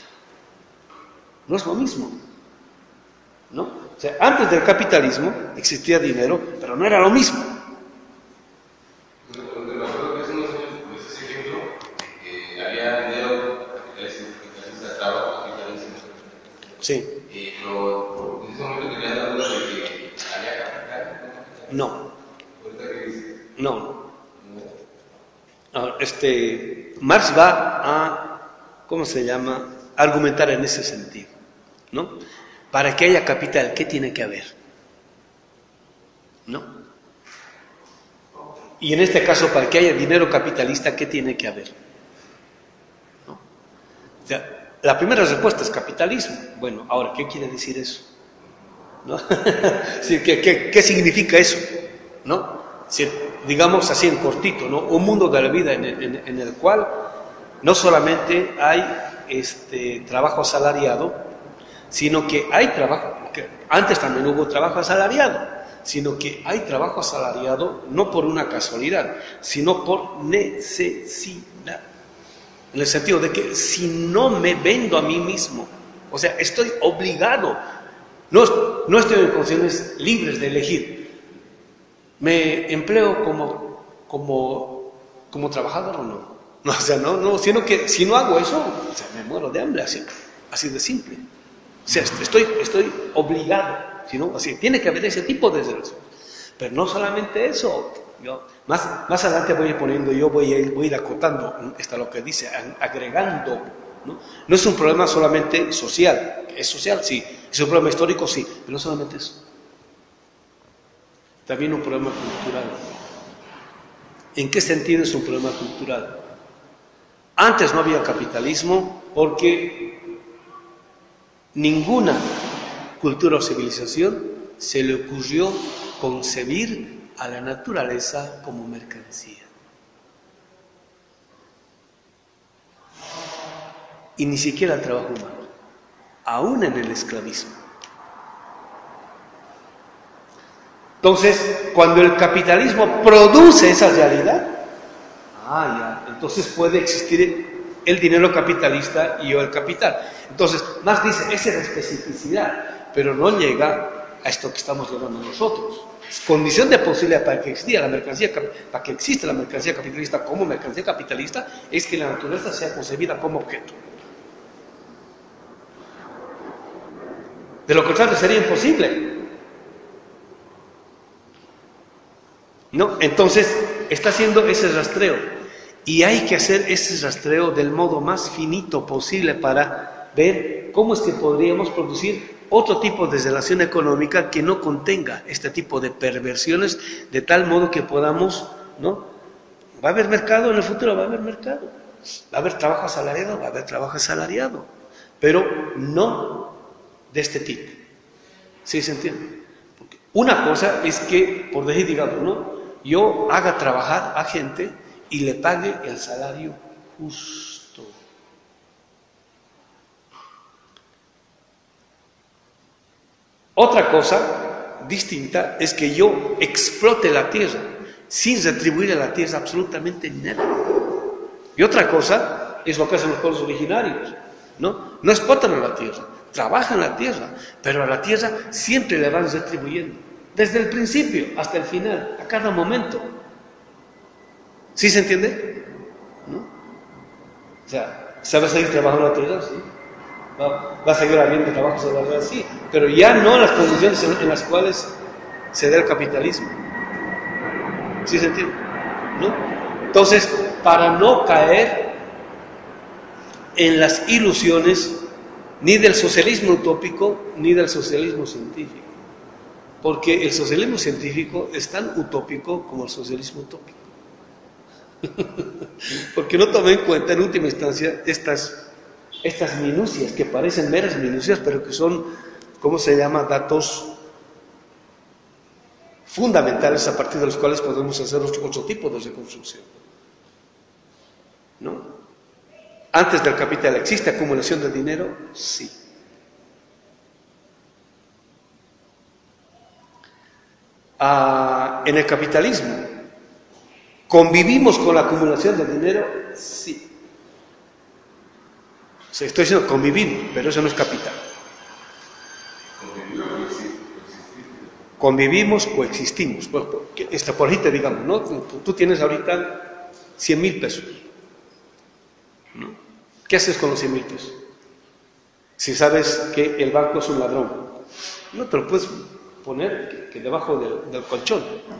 Speaker 1: No es lo mismo, ¿no? O sea, antes del capitalismo existía dinero, pero no era lo mismo.
Speaker 3: Me acuerdo que hace unos años, pues ese ejemplo, había dinero capitalista, trabajo capitalista.
Speaker 1: Sí.
Speaker 3: Pero en ese momento tenía la duda de que había capital.
Speaker 1: No.
Speaker 3: ¿Ahorita qué dice?
Speaker 1: No. Marx va a, ¿cómo se llama?, argumentar en ese sentido, ¿no? Para que haya capital, ¿qué tiene que haber? ¿No? Y en este caso, para que haya dinero capitalista, ¿qué tiene que haber? ¿No? O sea, la primera respuesta es capitalismo. Bueno, ahora, ¿qué quiere decir eso? ¿No? Sí, ¿qué significa eso? ¿No? Si, digamos así en cortito, ¿no? Un mundo de la vida en el cual no solamente hay trabajo asalariado, sino que hay trabajo, que antes también hubo trabajo asalariado, sino que hay trabajo asalariado no por una casualidad, sino por necesidad. En el sentido de que si no me vendo a mí mismo, o sea, estoy obligado, no estoy en condiciones libres de elegir, ¿me empleo como trabajador o no? No, o sea, no, sino que si no hago eso, o sea, me muero de hambre, así de simple. O sea, estoy obligado, ¿no? Así, tiene que haber ese tipo de relación. Pero no solamente eso. Más adelante voy a ir poniendo, voy a ir acotando hasta lo que dice, agregando, ¿no? No es un problema solamente social. Es social, sí. Es un problema histórico, sí. Pero no solamente eso. También un problema cultural. ¿En qué sentido es un problema cultural? Antes no había capitalismo porque ninguna cultura o civilización se le ocurrió concebir a la naturaleza como mercancía. Y ni siquiera el trabajo humano, aún en el esclavismo. Entonces, cuando el capitalismo produce esa realidad, entonces puede existir el dinero capitalista y el capital. Entonces, Marx dice, esa es la especificidad, pero no llega a esto que estamos llegando nosotros. Condición de posibilidad para que exista la mercancía capitalista como mercancía capitalista es que la naturaleza sea concebida como objeto. De lo contrario sería imposible. ¿No? Entonces está haciendo ese rastreo y hay que hacer ese rastreo del modo más finito posible para ver cómo es que podríamos producir otro tipo de relación económica que no contenga este tipo de perversiones, de tal modo que podamos, ¿no? Va a haber mercado en el futuro, va a haber mercado, va a haber trabajo asalariado, va a haber trabajo asalariado, pero no de este tipo. ¿Sí se entiende? Porque una cosa es que, por decir, digamos, ¿no?, yo haga trabajar a gente y le pague el salario justo. Otra cosa distinta es que yo explote la tierra sin retribuir a la tierra absolutamente nada. Y otra cosa es lo que hacen los pueblos originarios, ¿no? No explotan a la tierra, trabajan la tierra, pero a la tierra siempre le van retribuyendo. Desde el principio hasta el final, a cada momento. ¿Sí se entiende? ¿No? O sea, ¿se va a seguir trabajando la tierra? Sí. Va a seguir habiendo trabajo sobre la tierra, sí, pero ya no en las condiciones en las cuales se da el capitalismo. ¿Sí se entiende? ¿No? Entonces, para no caer en las ilusiones ni del socialismo utópico ni del socialismo científico. Porque el socialismo científico es tan utópico como el socialismo utópico. Porque no toma en cuenta en última instancia estas minucias que parecen meras minucias, pero que son, ¿cómo se llama?, datos fundamentales a partir de los cuales podemos hacer otro tipo de reconstrucción. ¿No? Antes del capital, ¿existe acumulación de dinero? Sí. En el capitalismo, ¿convivimos con la acumulación de dinero? Sí. O sea, estoy diciendo convivimos, pero eso no es capital. Convivimos, coexistimos. Por ahí te digamos, ¿no? Tú tienes ahorita 100.000 pesos, ¿no? ¿Qué haces con los 100.000 pesos? Si sabes que el banco es un ladrón, no te lo puedes poner que debajo del colchón.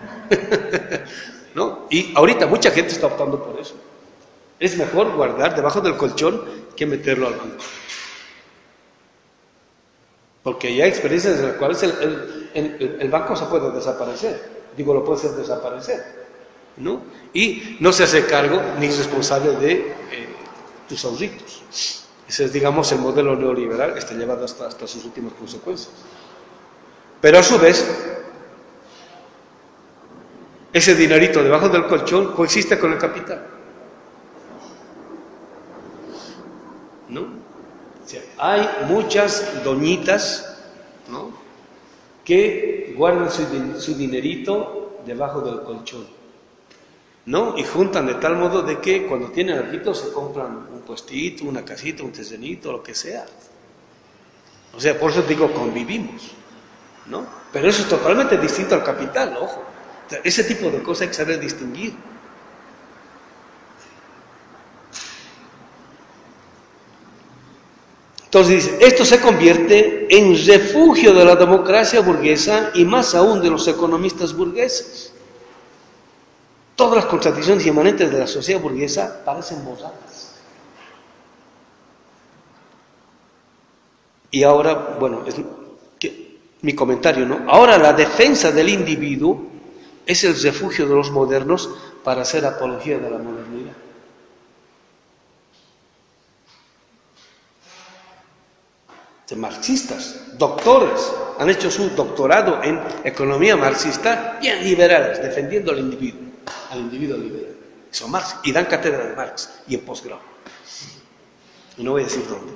Speaker 1: ¿No? Y ahorita mucha gente está optando por eso. Es mejor guardar debajo del colchón que meterlo al banco. Porque ya hay experiencias en las cuales el banco se puede desaparecer. Digo, lo puede hacer desaparecer, ¿no? Y no se hace cargo ni es responsable de tus ahorritos. Ese es, digamos, el modelo neoliberal que está llevado hasta sus últimas consecuencias. Pero a su vez, ese dinerito debajo del colchón coexiste con el capital. ¿No? O sea, hay muchas doñitas, ¿no?, que guardan su dinerito debajo del colchón, ¿no? Y juntan de tal modo de que cuando tienen algo se compran un puestito, una casita, un terrenito, lo que sea. O sea, por eso digo convivimos, ¿no? Pero eso es totalmente distinto al capital, ojo. O sea, ese tipo de cosas hay que saber distinguir. Entonces dice, esto se convierte en refugio de la democracia burguesa y más aún de los economistas burgueses. Todas las contradicciones inmanentes de la sociedad burguesa parecen borradas. Y ahora, bueno, es mi comentario, ¿no? Ahora la defensa del individuo es el refugio de los modernos para hacer apología de la modernidad. De marxistas, doctores, han hecho su doctorado en economía marxista, bien liberales, defendiendo al individuo liberal. Son Marx, y dan cátedra de Marx, y en posgrado. Y no voy a decir dónde.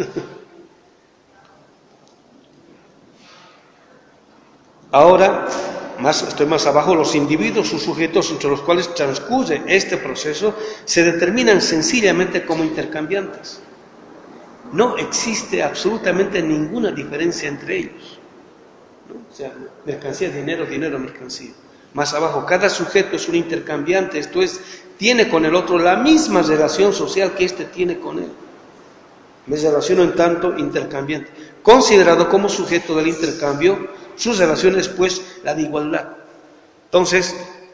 Speaker 1: Ahora, estoy más abajo, los individuos o sujetos entre los cuales transcurre este proceso se determinan sencillamente como intercambiantes. No existe absolutamente ninguna diferencia entre ellos, ¿no? O sea, mercancía, dinero, dinero, mercancía. Más abajo, cada sujeto es un intercambiante, esto es, tiene con el otro la misma relación social que éste tiene con él. Me relaciono en tanto intercambiante. Considerado como sujeto del intercambio, su relación es pues la de igualdad. Entonces,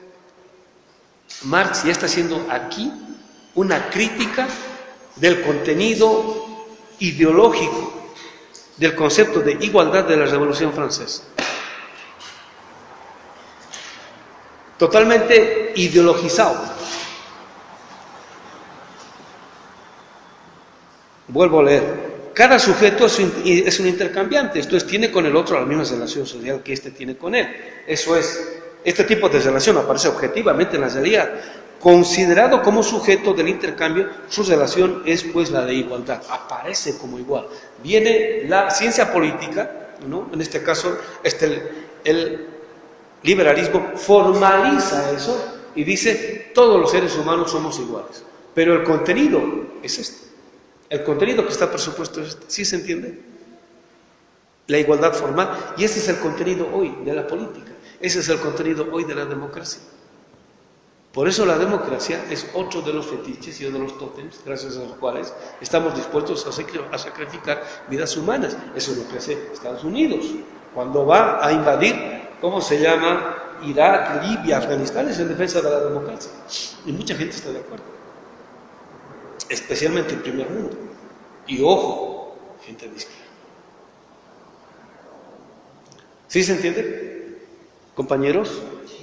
Speaker 1: Marx ya está haciendo aquí una crítica del contenido ideológico del concepto de igualdad de la Revolución Francesa. Totalmente ideologizado. Vuelvo a leer. Cada sujeto es un intercambiante, esto es, tiene con el otro la misma relación social que éste tiene con él. Eso es, este tipo de relación aparece objetivamente en la realidad. Considerado como sujeto del intercambio, su relación es pues la de igualdad, aparece como igual. Viene la ciencia política, ¿no? En este caso, el liberalismo formaliza eso y dice, todos los seres humanos somos iguales. Pero el contenido es este. El contenido que está presupuesto es este. ¿Sí se entiende? La igualdad formal. Y ese es el contenido hoy de la política. Ese es el contenido hoy de la democracia. Por eso la democracia es otro de los fetiches y de los tótems, gracias a los cuales estamos dispuestos a sacrificar vidas humanas. Eso es lo que hace Estados Unidos. Cuando va a invadir, ¿cómo se llama? Irak, Libia, Afganistán, es en defensa de la democracia. Y mucha gente está de acuerdo. Especialmente el primer mundo. Y ojo, gente de izquierda. ¿Sí se entiende, compañeros?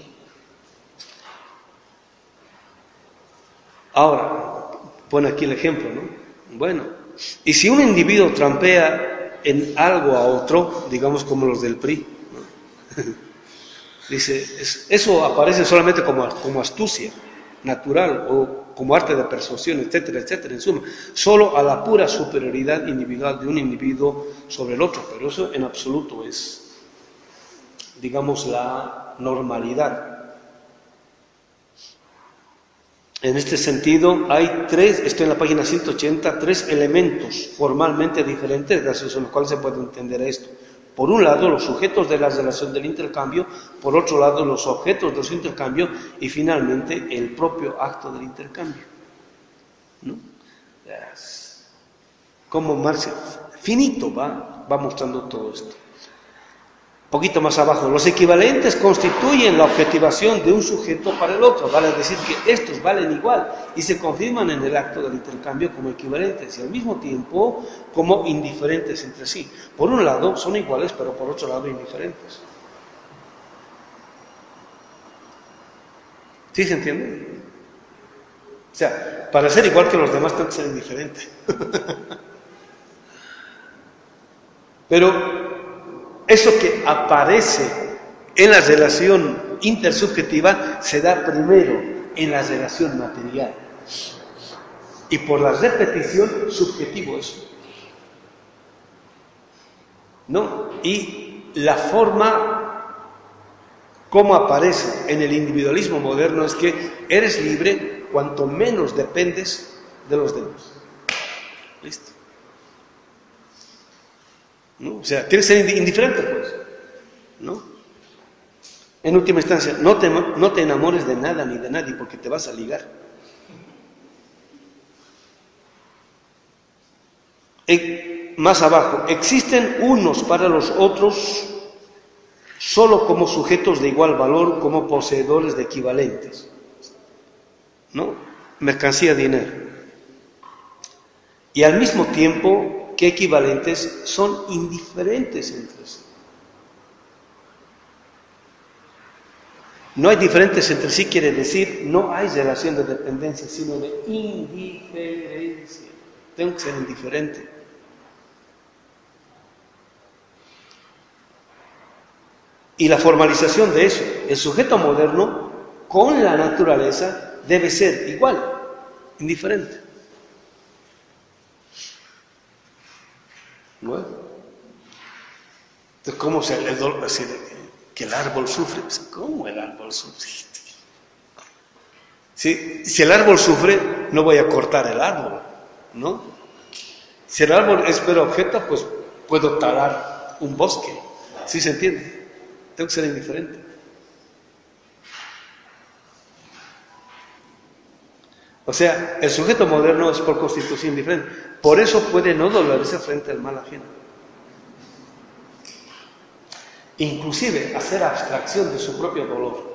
Speaker 1: Ahora, pone aquí el ejemplo, ¿no? Bueno, y si un individuo trampea en algo a otro, digamos como los del PRI, ¿no? Dice, eso aparece solamente como astucia natural o como arte de persuasión, etcétera, etcétera, en suma, solo a la pura superioridad individual de un individuo sobre el otro, pero eso en absoluto es, digamos, la normalidad. En este sentido, hay estoy en la página 180, tres elementos formalmente diferentes, gracias a los cuales se puede entender esto. Por un lado, los sujetos de la relación del intercambio, por otro lado, los objetos de su intercambio y finalmente el propio acto del intercambio. ¿No? Como Marx, finito, va mostrando todo esto. Un poquito más abajo, los equivalentes constituyen la objetivación de un sujeto para el otro, vale decir que estos valen igual y se confirman en el acto del intercambio como equivalentes y al mismo tiempo como indiferentes entre sí. Por un lado son iguales, pero por otro lado indiferentes. ¿Sí se entiende? O sea, para ser igual que los demás tengo que ser indiferente. Pero eso que aparece en la relación intersubjetiva se da primero en la relación material. Y por la repetición, subjetivo eso. ¿No? Y la forma como aparece en el individualismo moderno es que eres libre cuanto menos dependes de los demás. ¿Listo? ¿No? O sea, tienes que ser indiferente, pues, ¿no? En última instancia, no te enamores de nada ni de nadie porque te vas a ligar. Más abajo, existen unos para los otros solo como sujetos de igual valor, como poseedores de equivalentes, ¿no? Mercancía, dinero. Y al mismo tiempo que equivalentes son indiferentes entre sí. No hay diferentes entre sí, quiere decir, no hay relación de dependencia, sino de indiferencia. Tengo que ser indiferente. Y la formalización de eso, el sujeto moderno con la naturaleza debe ser igual, indiferente. Bueno, entonces, ¿cómo se le que el árbol sufre. ¿Cómo el árbol sufre? Si el árbol sufre, no voy a cortar el árbol, ¿no? Si el árbol es mero objeto, pues puedo talar un bosque. ¿Sí se entiende? Tengo que ser indiferente. O sea, el sujeto moderno es por constitución indiferente. Por eso puede no dolerse frente al mal ajeno. Inclusive hacer abstracción de su propio dolor.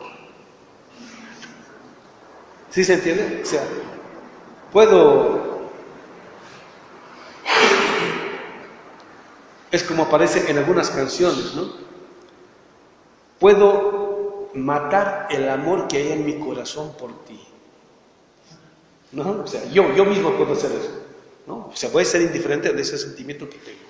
Speaker 1: ¿Sí se entiende? O sea, puedo... Es como aparece en algunas canciones, ¿no? Puedo matar el amor que hay en mi corazón por ti. ¿No? O sea, yo mismo puedo hacer eso, ¿no? O sea, voy a ser indiferente de ese sentimiento que tengo.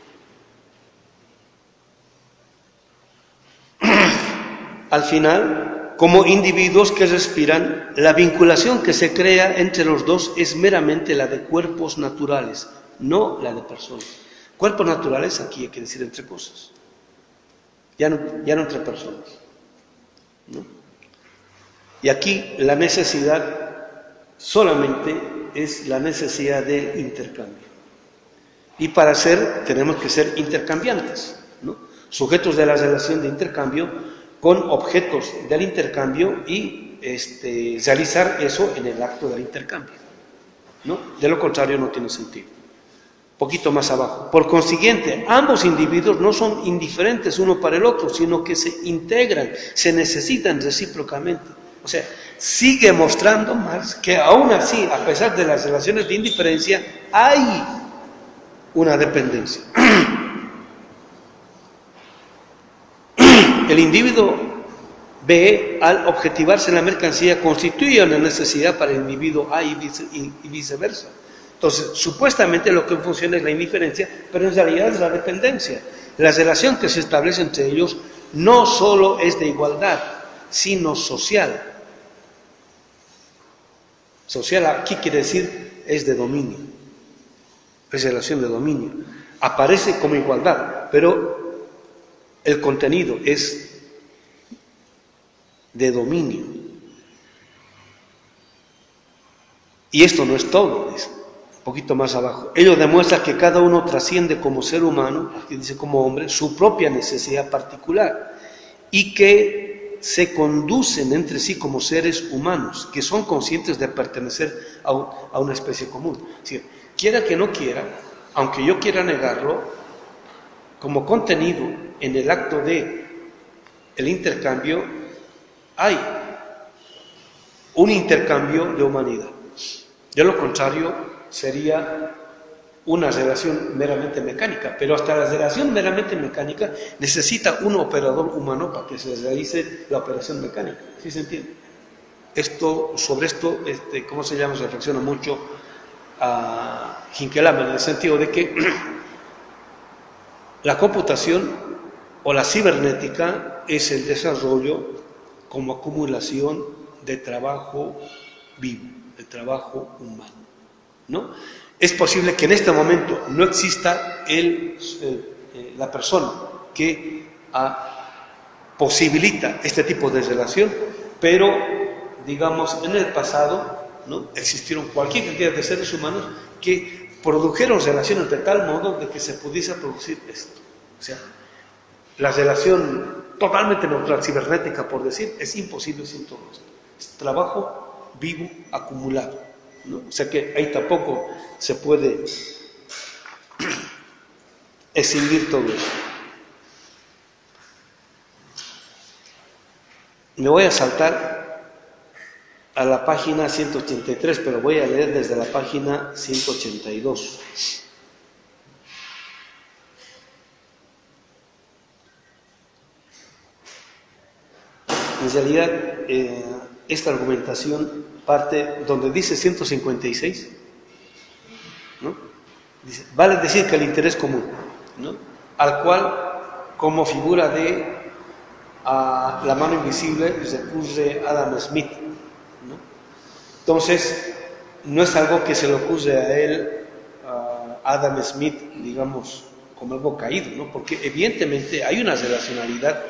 Speaker 1: Al final, como individuos que respiran, la vinculación que se crea entre los dos es meramente la de cuerpos naturales, no la de personas. Cuerpos naturales aquí hay que decir entre cosas, ya no entre personas, ¿no? Y aquí la necesidad solamente es la necesidad de intercambio. Y para ser, tenemos que ser intercambiantes, ¿no? Sujetos de la relación de intercambio con objetos del intercambio y realizar eso en el acto del intercambio, ¿no? De lo contrario no tiene sentido. Poquito más abajo. Por consiguiente, ambos individuos no son indiferentes uno para el otro, sino que se integran, se necesitan recíprocamente. O sea, sigue mostrando más que aún así, a pesar de las relaciones de indiferencia, hay una dependencia. El individuo B, al objetivarse en la mercancía, constituye una necesidad para el individuo A y viceversa. Entonces, supuestamente lo que funciona es la indiferencia, pero en realidad es la dependencia. La relación que se establece entre ellos no solo es de igualdad, sino social. Social aquí quiere decir es de dominio, es relación de dominio. Aparece como igualdad, pero el contenido es de dominio. Y esto no es todo, es un poquito más abajo. Ello demuestra que cada uno trasciende como ser humano, aquí dice como hombre, su propia necesidad particular y que se conducen entre sí como seres humanos, que son conscientes de pertenecer a una especie común. Es decir, quiera que no quiera, aunque yo quiera negarlo, como contenido en el acto de el intercambio, hay un intercambio de humanidad. De lo contrario, sería una relación meramente mecánica, pero hasta la relación meramente mecánica necesita un operador humano para que se realice la operación mecánica. ¿Sí se entiende? Sobre esto, ¿cómo se llama? Se reflexiona mucho a Hinckelam en el sentido de que la computación o la cibernética es el desarrollo como acumulación de trabajo vivo, de trabajo humano, ¿no? Es posible que en este momento no exista la persona que posibilita este tipo de relación, pero, digamos, en el pasado, ¿no?, existieron cualquier cantidad de seres humanos que produjeron relaciones de tal modo de que se pudiese producir esto. O sea, la relación totalmente neutral, cibernética, por decir, es imposible sin todo esto. Es trabajo vivo acumulado, ¿no? O sea que ahí tampoco se puede escindir todo eso. Me voy a saltar a la página 183, pero voy a leer desde la página 182. En realidad, esta argumentación parte donde dice 156, ¿no? Dice, vale decir que el interés común, ¿no?, al cual, como figura de la mano invisible, recurre Adam Smith, ¿no? Entonces, no es algo que se le ocurre a él, a Adam Smith, digamos, como algo caído, ¿no? Porque evidentemente hay una relacionalidad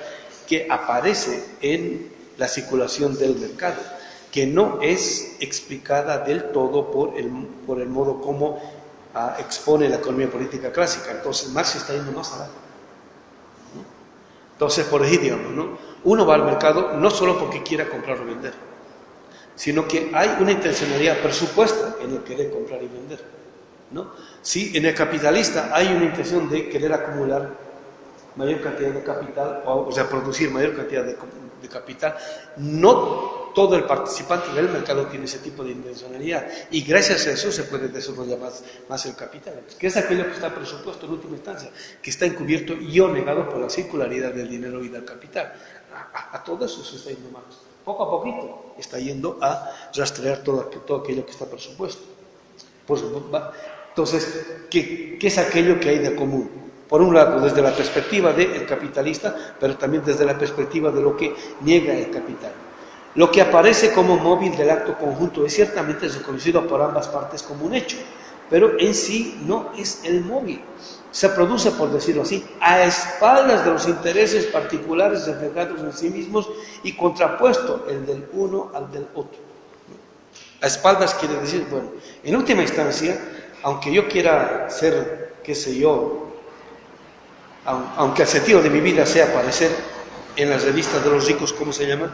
Speaker 1: que aparece en la circulación del mercado, que no es explicada del todo por el modo como expone la economía política clásica. Entonces Marx está yendo más abajo. Entonces, por ahí, digamos, ¿no? Uno va al mercado no solo porque quiera comprar o vender, sino que hay una intencionalidad presupuesta en el querer comprar y vender, ¿no? Si en el capitalista hay una intención de querer acumular mayor cantidad de capital, o sea, producir mayor cantidad de capital, no todo el participante del mercado tiene ese tipo de intencionalidad, y gracias a eso se puede desarrollar más el capital, que es aquello que está presupuesto en última instancia, que está encubierto y o negado por la circularidad del dinero y del capital. A todo eso se está yendo más. Poco a poquito está yendo a rastrear todo aquello que está presupuesto. Pues, entonces, ¿qué es aquello que hay de común? Por un lado, desde la perspectiva del capitalista, pero también desde la perspectiva de lo que niega el capital. Lo que aparece como móvil del acto conjunto es ciertamente reconocido por ambas partes como un hecho, pero en sí no es el móvil. Se produce, por decirlo así, a espaldas de los intereses particulares reflejados en sí mismos y contrapuesto el del uno al del otro. A espaldas quiere decir, bueno, en última instancia, aunque yo quiera ser, qué sé yo, aunque el sentido de mi vida sea aparecer en las revistas de los ricos, ¿cómo se llaman?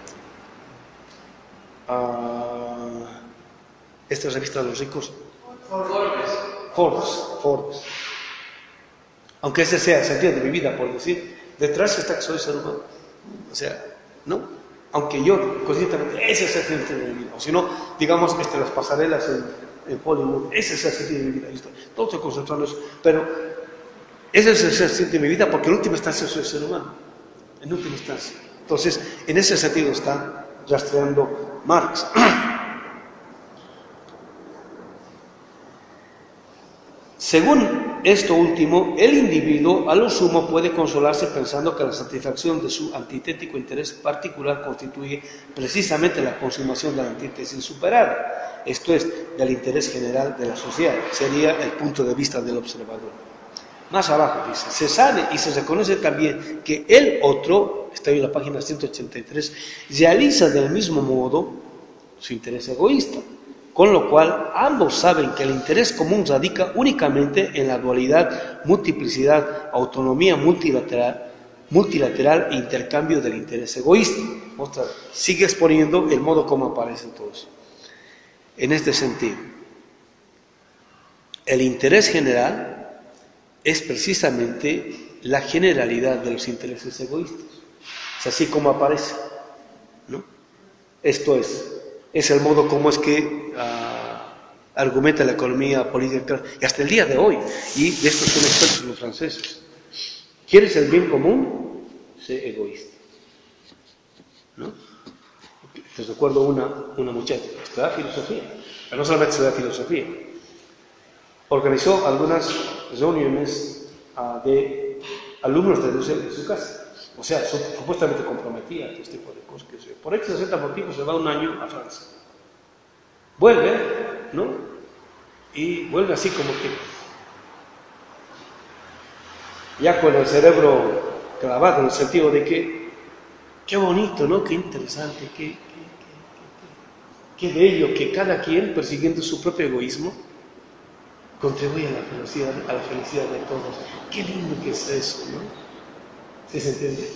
Speaker 1: Esta revista de los ricos. Forbes. Aunque ese sea el sentido de mi vida, por decir, detrás está que soy ser humano. O sea, ¿no? Aunque yo conscientemente, ese es el sentido de mi vida. O si no, digamos, las pasarelas en Hollywood, ese es el sentido de mi vida. Todo se concentra en eso. Pero ese es el sentido de mi vida porque en última instancia soy ser humano. En última instancia. Entonces, en ese sentido está rastreando Marx. Según esto último, el individuo a lo sumo puede consolarse pensando que la satisfacción de su antitético interés particular constituye precisamente la consumación de la antítesis superada, esto es, del interés general de la sociedad. Sería el punto de vista del observador. Más abajo dice, se sabe y se reconoce también que el otro, está en la página 183, realiza del mismo modo su interés egoísta. Con lo cual, ambos saben que el interés común radica únicamente en la dualidad, multiplicidad, autonomía multilateral e intercambio del interés egoísta. Sigue exponiendo el modo como aparecen todos. En este sentido, el interés general es precisamente la generalidad de los intereses egoístas. Es así como aparece, ¿no? Esto es el modo como es que argumenta la economía política, y hasta el día de hoy, y de esto son expertos los franceses. ¿Quieres el bien común? Sé egoísta, ¿no? Te recuerdo una muchacha, estudia filosofía, pero no solamente estudia filosofía, organizó algunas reuniones de alumnos de su casa. O sea, supuestamente comprometía a este tipo de cosas. Por X o Z motivos se va un año a Francia. Vuelve, ¿no? Y vuelve así como que ya con el cerebro clavado en el sentido de que qué bonito, ¿no? Qué interesante, qué bello que cada quien, persiguiendo su propio egoísmo, contribuye a la felicidad de todos. Qué lindo que es eso, ¿no? ¿Sí se entiende?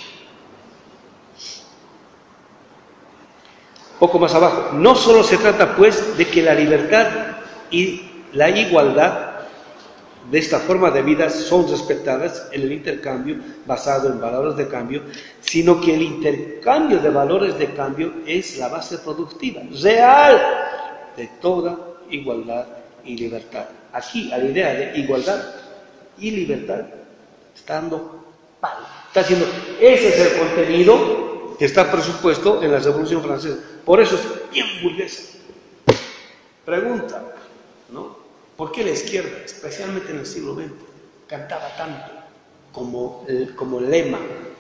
Speaker 1: Poco más abajo. No solo se trata, pues, de que la libertad y la igualdad de esta forma de vida son respetadas en el intercambio basado en valores de cambio, sino que el intercambio de valores de cambio es la base productiva real de toda igualdad y libertad. Aquí, a la idea de igualdad y libertad, está dando palo. Está diciendo, ese es el contenido que está presupuesto en la Revolución Francesa. Por eso es bien burguesa. Pregunta, ¿no? ¿Por qué la izquierda, especialmente en el siglo XX, cantaba tanto como lema?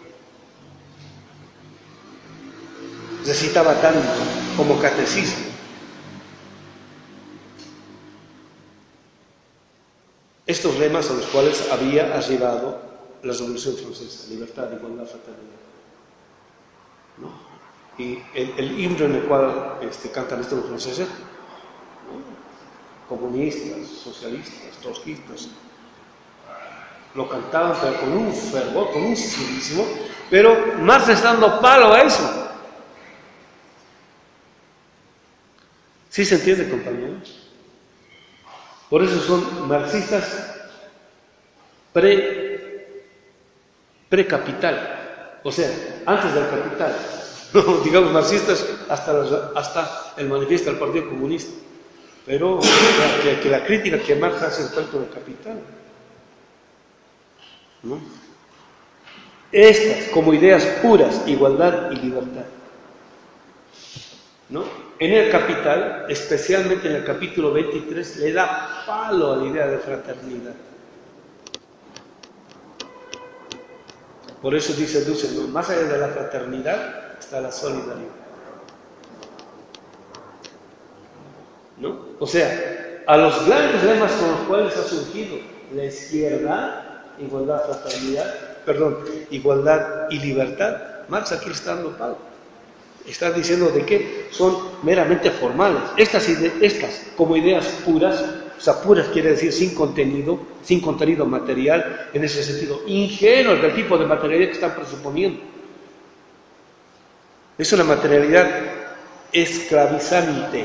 Speaker 1: Recitaba tanto como catecismo. Estos lemas a los cuales había arribado la Revolución Francesa: libertad, igualdad, fraternidad. ¿no? Y el himno en el cual cantan esto los franceses, ¿no? Comunistas, socialistas, trotskistas, lo cantaban pero con un fervor, con un civismo, pero Marx está dando palo a eso. ¿Sí se entiende, compañeros? Por eso son marxistas pre-capital, o sea, antes del capital, no, digamos marxistas hasta el manifiesto del Partido Comunista, pero que la crítica que Marx hace respecto del capital, ¿no? Estas como ideas puras, igualdad y libertad, ¿no? En el Capital, especialmente en el capítulo 23, le da palo a la idea de fraternidad. Por eso dice Dussel, más allá de la fraternidad está la solidaridad, ¿no? O sea, a los grandes lemas con los cuales ha surgido la izquierda, igualdad y libertad, Marx aquí le está dando palo. Está diciendo de que son meramente formales. Estas como ideas puras, o sea, puras quiere decir sin contenido material, en ese sentido, ingenuos del tipo de materialidad que están presuponiendo. Es una materialidad esclavizante.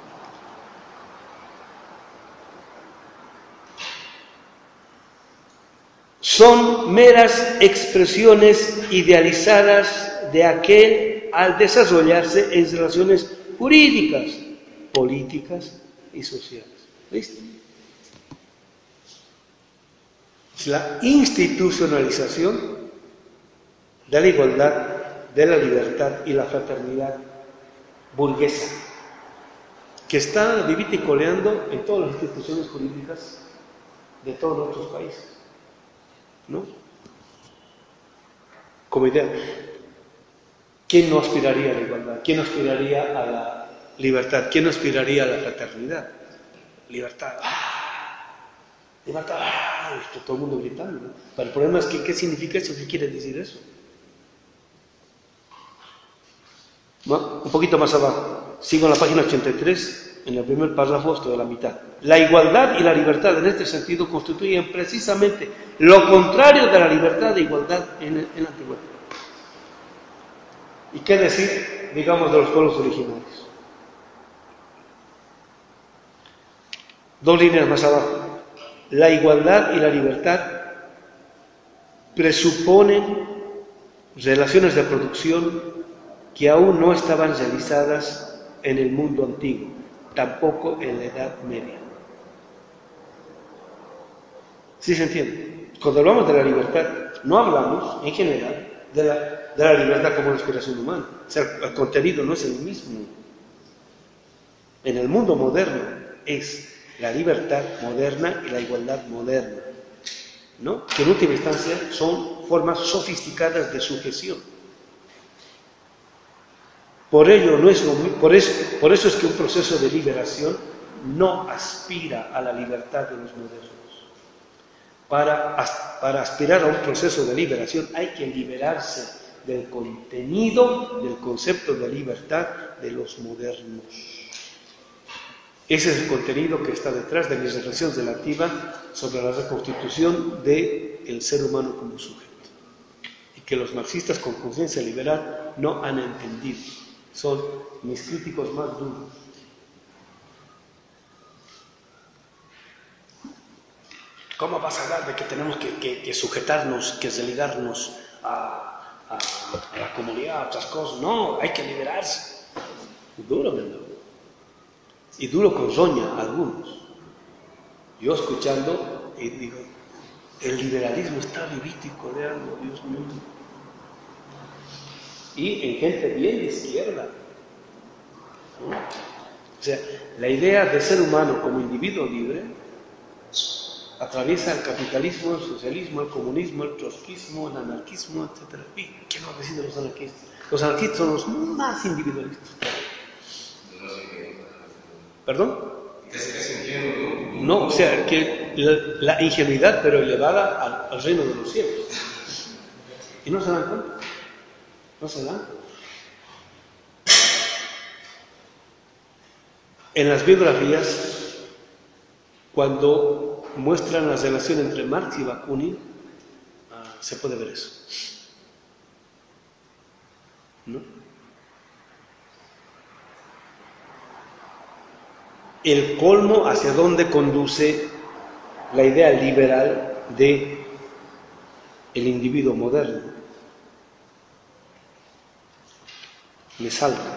Speaker 1: Son meras expresiones idealizadas de aquel al desarrollarse en relaciones jurídicas, políticas y sociales. ¿Viste? Es la institucionalización de la igualdad, de la libertad y la fraternidad burguesa, que está vivita y coleando en todas las instituciones jurídicas de todos nuestros países, ¿no? Como idea. ¿Quién no aspiraría a la igualdad? ¿Quién no aspiraría a la libertad? ¿Quién no aspiraría a la fraternidad? Libertad. Libertad. Todo el mundo gritando, ¿no? Pero el problema es que, ¿qué significa eso? ¿Qué quiere decir eso? ¿No? Un poquito más abajo. Sigo en la página 83, en el primer párrafo, esto de la mitad. La igualdad y la libertad en este sentido constituyen precisamente lo contrario de la libertad e igualdad en la antigüedad. ¿Y qué decir, digamos, de los pueblos originarios? Dos líneas más abajo. La igualdad y la libertad presuponen relaciones de producción que aún no estaban realizadas en el mundo antiguo, tampoco en la Edad Media. ¿Sí se entiende? Cuando hablamos de la libertad, no hablamos, en general, de la libertad como una aspiración humana. O sea, el contenido no es el mismo. En el mundo moderno es la libertad moderna y la igualdad moderna, ¿no? Que en última instancia son formas sofisticadas de sujeción. Por ello es que un proceso de liberación no aspira a la libertad de los modernos. Para aspirar a un proceso de liberación hay que liberarse del contenido, del concepto de libertad de los modernos. Ese es el contenido que está detrás de mi reflexión relativa sobre la reconstitución del ser humano como sujeto. Y que los marxistas con conciencia liberal no han entendido. Son mis críticos más duros. ¿Cómo vas a hablar de que tenemos que sujetarnos, que religarnos a la comunidad, a otras cosas? No, hay que liberarse. Duro, ¿verdad? Y duro con roña a algunos. Yo escuchando y digo, el liberalismo está vivito y coleando, Dios mío. Y en gente bien de izquierda, ¿no? O sea, la idea de ser humano como individuo libre atraviesa el capitalismo, el socialismo, el comunismo, el trotskismo, el anarquismo, etc. ¿Y qué nos deciden los anarquistas? Los anarquistas son los más individualistas. ¿Perdón? No, o sea, que la ingenuidad, pero elevada al reino de los cielos. Y no se dan cuenta. No se dan. en las biografías, cuando muestran la relación entre Marx y Bakunin, se puede ver eso, ¿no? El colmo hacia dónde conduce la idea liberal de el individuo moderno. Me salta.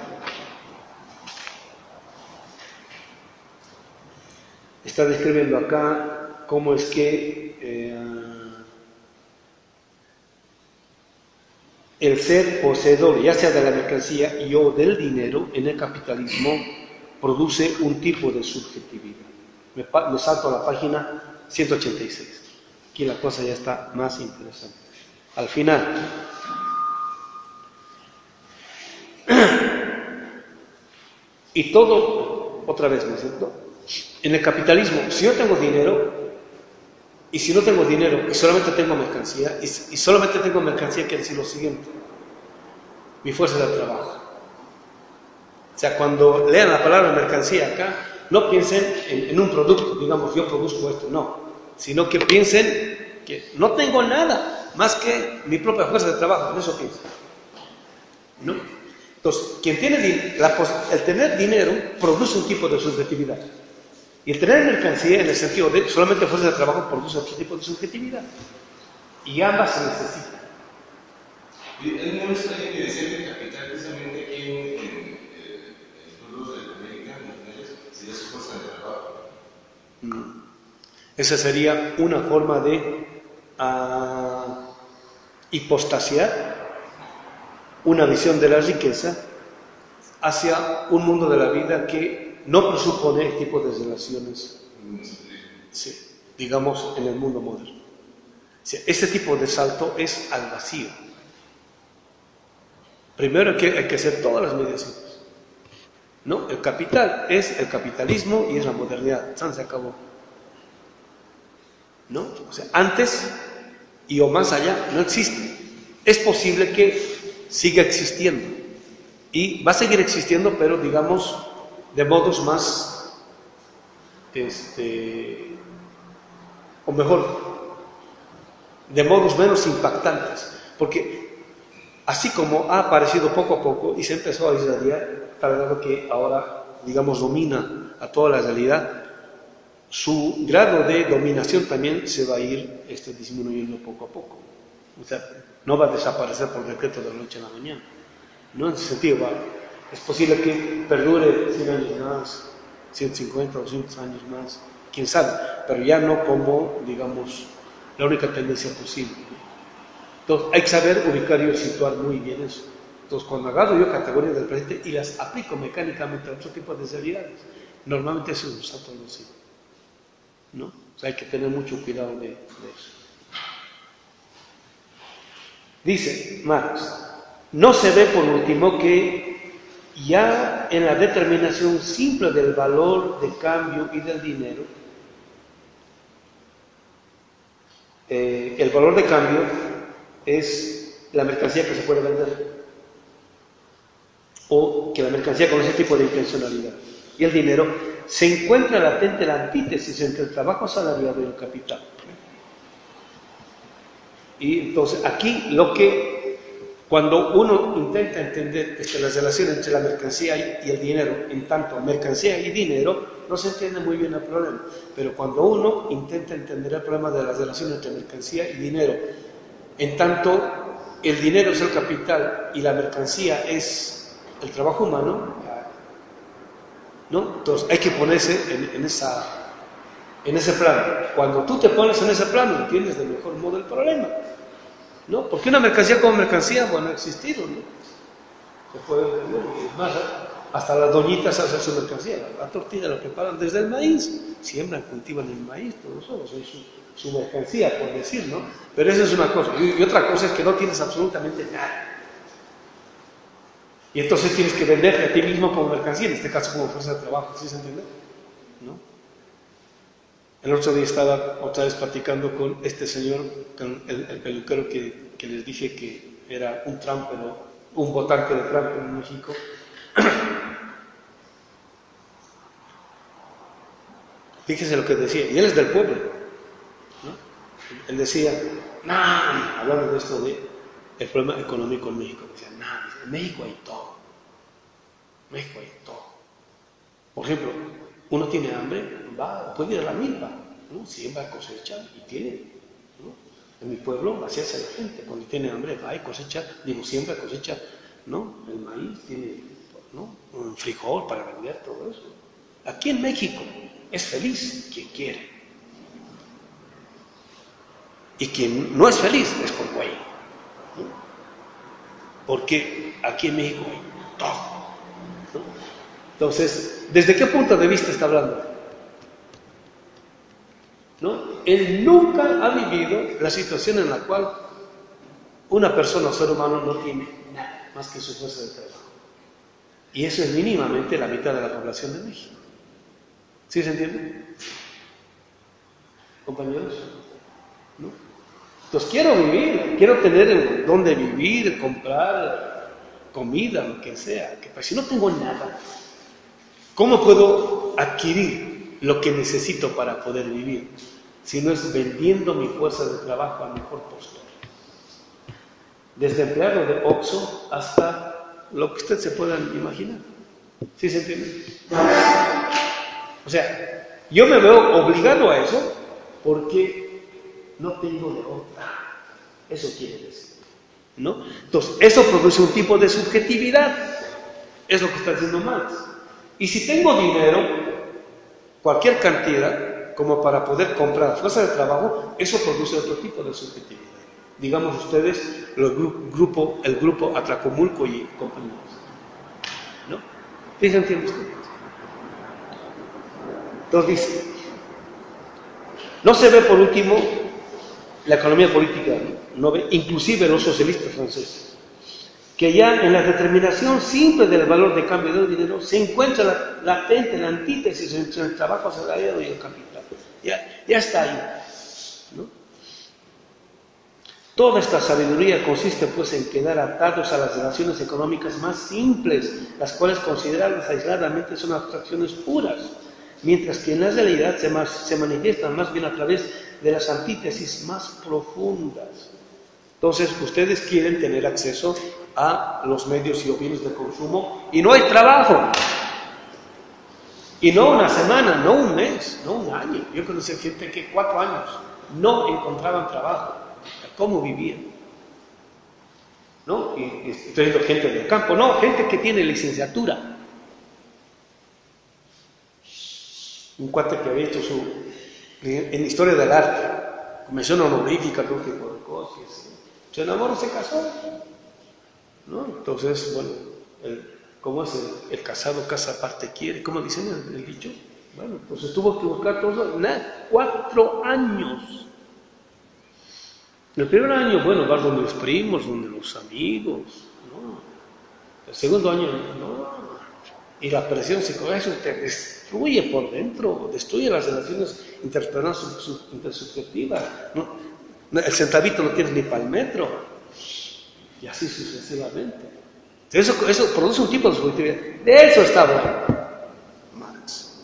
Speaker 1: Está describiendo acá cómo es que el ser poseedor, ya sea de la mercancía y o del dinero, en el capitalismo produce un tipo de subjetividad. Me salto a la página 186. Aquí la cosa ya está más interesante. Al final, y todo, otra vez, ¿no es cierto? En el capitalismo, si yo tengo dinero, y si no tengo dinero, y solamente tengo mercancía, y solamente tengo mercancía, quiere decir lo siguiente: mi fuerza de trabajo. O sea, cuando lean la palabra mercancía acá, no piensen en un producto, digamos, yo produzco esto, no, sino que piensen que no tengo nada más que mi propia fuerza de trabajo, en eso piensen, ¿no? Entonces, quien tiene el tener dinero produce un tipo de subjetividad, y el tener mercancía, en el sentido de solamente fuerza de trabajo, produce otro tipo de subjetividad, y ambas se necesitan.
Speaker 3: ¿Es no está bien que decía que el capital precisamente aquí en los de América, sería su fuerza de trabajo?
Speaker 1: Esa sería una forma de hipostasiar una visión de la riqueza hacia un mundo de la vida que no presupone el tipo de relaciones, sí, digamos, en el mundo moderno. O sea, ese tipo de salto es al vacío. Primero hay que hacer todas las mediaciones, ¿no? El capital es el capitalismo y es la modernidad. Se acabó, ¿no? O sea, antes y o más allá no existe. Es posible que siga existiendo y va a seguir existiendo, pero digamos de modos más, o mejor, de modos menos impactantes, porque así como ha aparecido poco a poco y se empezó a irradiar, tal grado que ahora, digamos, domina a toda la realidad, su grado de dominación también se va a ir disminuyendo poco a poco. O sea, no va a desaparecer por decreto de la noche a la mañana. No, en ese sentido, es posible que perdure 100 años más, 150 o 200 años más, quién sabe, pero ya no como, digamos, la única tendencia posible. Entonces, hay que saber ubicar y situar muy bien eso. Entonces, cuando agarro yo categorías del presente y las aplico mecánicamente a otro tipo de realidades, normalmente eso es un salto al vacío, ¿no? O sea, hay que tener mucho cuidado de eso. Dice Marx, no se ve por último que ya en la determinación simple del valor de cambio y del dinero, el valor de cambio es la mercancía que se puede vender, o que la mercancía con ese tipo de intencionalidad, y el dinero, se encuentra latente la antítesis entre el trabajo asalariado y el capital. Y entonces aquí cuando uno intenta entender la relación entre la mercancía y el dinero, en tanto mercancía y dinero, no se entiende muy bien el problema. Pero cuando uno intenta entender el problema de la relación entre mercancía y dinero, en tanto el dinero es el capital y la mercancía es el trabajo humano, ¿no? Entonces hay que ponerse en ese plano. Cuando tú te pones en ese plano, entiendes de mejor modo el problema, ¿no? Porque una mercancía como mercancía, bueno, ha existido, ¿no? Se puede entender, y más, hasta las doñitas hacen su mercancía, la tortilla la preparan desde el maíz, siembran, cultivan el maíz, todo eso es su mercancía, por decir, ¿no? Pero esa es una cosa, y otra cosa es que no tienes absolutamente nada. Y entonces tienes que venderte a ti mismo como mercancía, en este caso como fuerza de trabajo, ¿sí se entiende? ¿No? El otro día estaba otra vez platicando con este señor, con el peluquero que les dije que era un Trump, un votante de Trump en México. Fíjese lo que decía, y él es del pueblo, ¿no? Él decía, hablando de esto de el problema económico en México, decía, en México hay todo, México hay todo. Por ejemplo, uno tiene hambre, puede ir a la milpa, ¿no? Siembra, cosecha y tiene, ¿no? En mi pueblo así hace la gente, cuando tiene hambre va y cosecha, siembra, cosecha, ¿no? El maíz tiene, ¿no? Un frijol para vender, todo eso. Aquí en México es feliz quien quiere. Y quien no es feliz es con güey, ¿no? Porque aquí en México hay todo, ¿no? Entonces, ¿desde qué punto de vista está hablando? ¿No? Él nunca ha vivido la situación en la cual una persona o ser humano no tiene nada más que su fuerza de trabajo. Y eso es mínimamente la mitad de la población de México. ¿Sí se entiende? ¿Compañeros? ¿No? Entonces quiero vivir, quiero tener donde vivir, comprar comida, lo que sea. Que pues, si no tengo nada, ¿cómo puedo adquirir lo que necesito para poder vivir? Si no es vendiendo mi fuerza de trabajo al mejor postor. Desde empleado de Oxxo hasta lo que usted se pueda imaginar. ¿Sí se entiende? O sea, yo me veo obligado a eso porque no tengo de otra. Eso quiere decir, ¿no? Entonces, eso produce un tipo de subjetividad. Es lo que está diciendo Marx. Y si tengo dinero, cualquier cantidad, como para poder comprar fuerza de trabajo, eso produce otro tipo de subjetividad. Digamos ustedes, el grupo Atlacomulco y compañeros, ¿no? ¿Sí se entiende usted? Entonces dice, no se ve por último la economía política, no ve, inclusive los socialistas franceses, que ya en la determinación simple del valor de cambio del dinero se encuentra latente la antítesis entre el trabajo asalariado y el capital. Ya está ahí, ¿no? Toda esta sabiduría consiste pues en quedar atados a las relaciones económicas más simples, las cuales consideradas aisladamente son abstracciones puras, mientras que en la realidad se manifiestan más bien a través de las antítesis más profundas. Entonces, ustedes quieren tener acceso a los medios y bienes de consumo y no hay trabajo. Y no una semana, no un mes, no un año. Yo conocí gente que 4 años no encontraban trabajo. ¿Cómo vivían? ¿No? Y estoy viendo gente del campo, no, gente que tiene licenciatura. Un cuate que había hecho en historia del arte, mención honorífica, todo tipo de cosas. Se enamoró, se casó, ¿no? Entonces, bueno, ¿cómo es el casado casa aparte quiere? ¿Cómo dicen el dicho? Bueno, pues tuvo que buscar todo, 4 años. El primer año, bueno, vas donde los primos, donde los amigos, ¿no? El segundo año, no. Y la presión psicológica te destruye por dentro, destruye las relaciones intersubjetivas, ¿no? El centavito no tienes ni para el metro, y así sucesivamente. Eso produce un tipo de subjetividad. De eso está hablando Marx.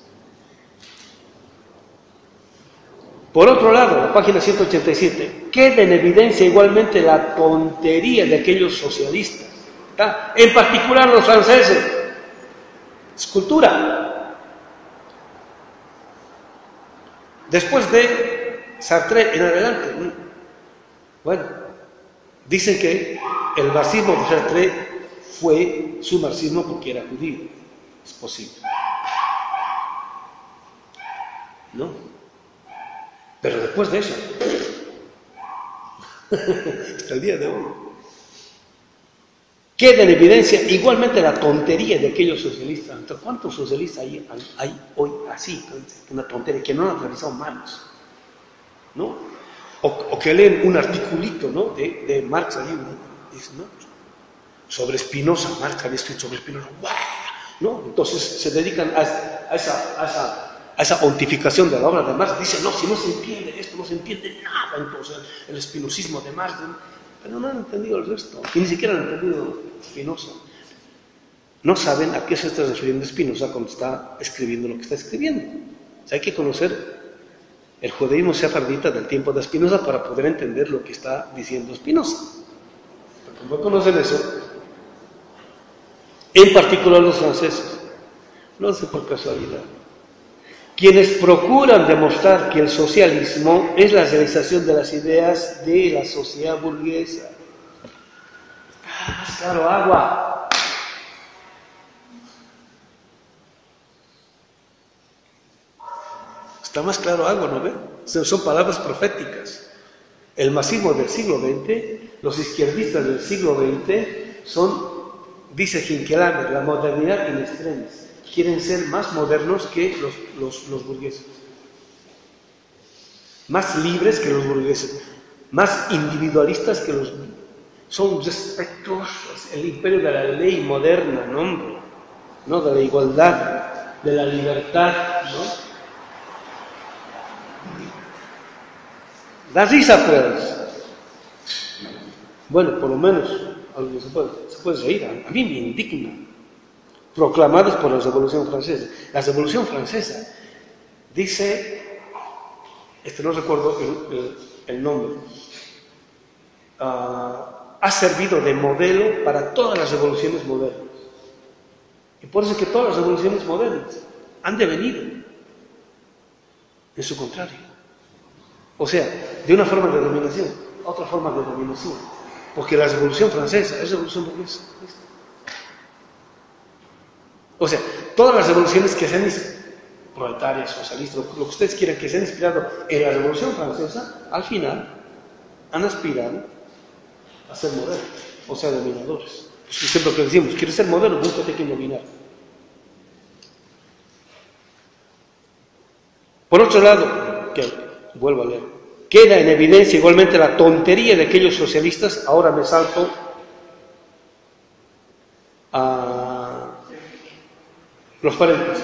Speaker 1: Por otro lado, la página 187, queda en evidencia igualmente la tontería de aquellos socialistas, ¿está? En particular los franceses. Escultura. Después de Sartre en adelante, bueno, dicen que el marxismo de Sartre fue su marxismo porque era judío. Es posible, ¿no? Pero después de eso, hasta el día de hoy, queda en evidencia igualmente la tontería de aquellos socialistas. ¿Cuántos socialistas hay hoy así? Una tontería que no han realizado manos, ¿no? O que leen un articulito, ¿no? de Marx ahí, ¿no? Sobre Spinoza. Marx había escrito sobre Spinoza, ¿no? Entonces se dedican a esa pontificación de la obra de Marx. Dicen, no, si no se entiende esto, no se entiende nada. Entonces el espinosismo de Marx, pero no han entendido el resto, y ni siquiera han entendido Spinoza. No saben a qué se está refiriendo Spinoza cuando está escribiendo lo que está escribiendo. Hay que conocer el judaísmo sefardita del tiempo de Spinoza para poder entender lo que está diciendo Spinoza. Porque no conocen eso, en particular los franceses, no sé por casualidad, quienes procuran demostrar que el socialismo es la realización de las ideas de la sociedad burguesa. Más claro, agua. Está más claro agua, ¿no ve? Son palabras proféticas. El marxismo del siglo XX, los izquierdistas del siglo XX son, dice Hinkelhammer, la modernidad in extremis. Quieren ser más modernos que los burgueses, más libres que los burgueses, más individualistas que los... Son respetuosos, el imperio de la ley moderna, ¿no, hombre? ¿No? De la igualdad, de la libertad, ¿no? Da risa, pues. Bueno, por lo menos algo se puede reír. A mí me indigna. Proclamados por la Revolución Francesa. La Revolución Francesa dice, no recuerdo el nombre, ha servido de modelo para todas las revoluciones modernas. Y por eso es que todas las revoluciones modernas han devenido en su contrario. O sea, de una forma de dominación a otra forma de dominación. Porque la Revolución Francesa es revolución burguesa. O sea, todas las revoluciones que se han proletarias, socialistas, lo que ustedes quieran, que se han inspirado en la Revolución Francesa, al final han aspirado a ser modernos, o sea, dominadores. Pues siempre lo que decimos, ¿quieres ser moderno? Búscate que dominar. Por otro lado, que vuelvo a leer, queda en evidencia igualmente la tontería de aquellos socialistas, ahora me salto a los paréntesis.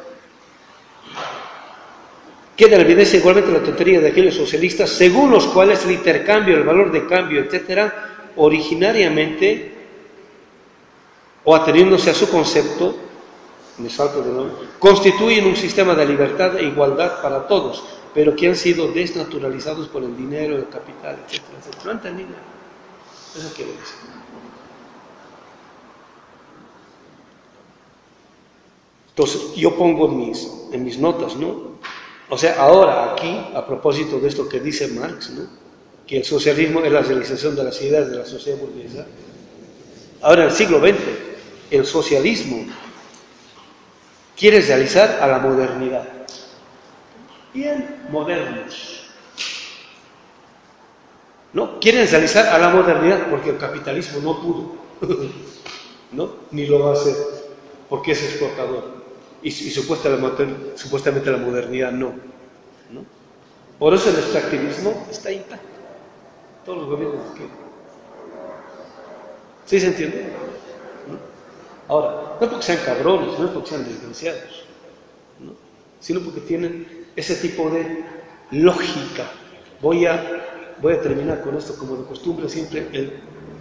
Speaker 1: Queda en evidencia igualmente la tontería de aquellos socialistas, según los cuales el intercambio, el valor de cambio, etcétera, originariamente, o ateniéndose a su concepto, me salto de nuevo, constituyen un sistema de libertad e igualdad para todos, pero que han sido desnaturalizados por el dinero, el capital, etcétera, etcétera. ¿No han entendido? Eso quiere decir. Entonces, yo pongo en mis notas, ¿no? O sea, ahora aquí, a propósito de esto que dice Marx, ¿no? Que el socialismo es la realización de las ideas de la sociedad burguesa. Ahora, en el siglo XX, el socialismo quiere realizar a la modernidad. Bien modernos. ¿No? Quieren realizar a la modernidad porque el capitalismo no pudo. ¿No? Ni lo va a hacer porque es exportador. Y supuestamente la modernidad no. Por eso el extractivismo está intacto. Todos los gobiernos que... ¿Sí se entiende? ¿No? Ahora, no porque sean cabrones, no es porque sean desgraciados, ¿no? Sino porque tienen ese tipo de lógica. Voy a terminar con esto como de costumbre siempre.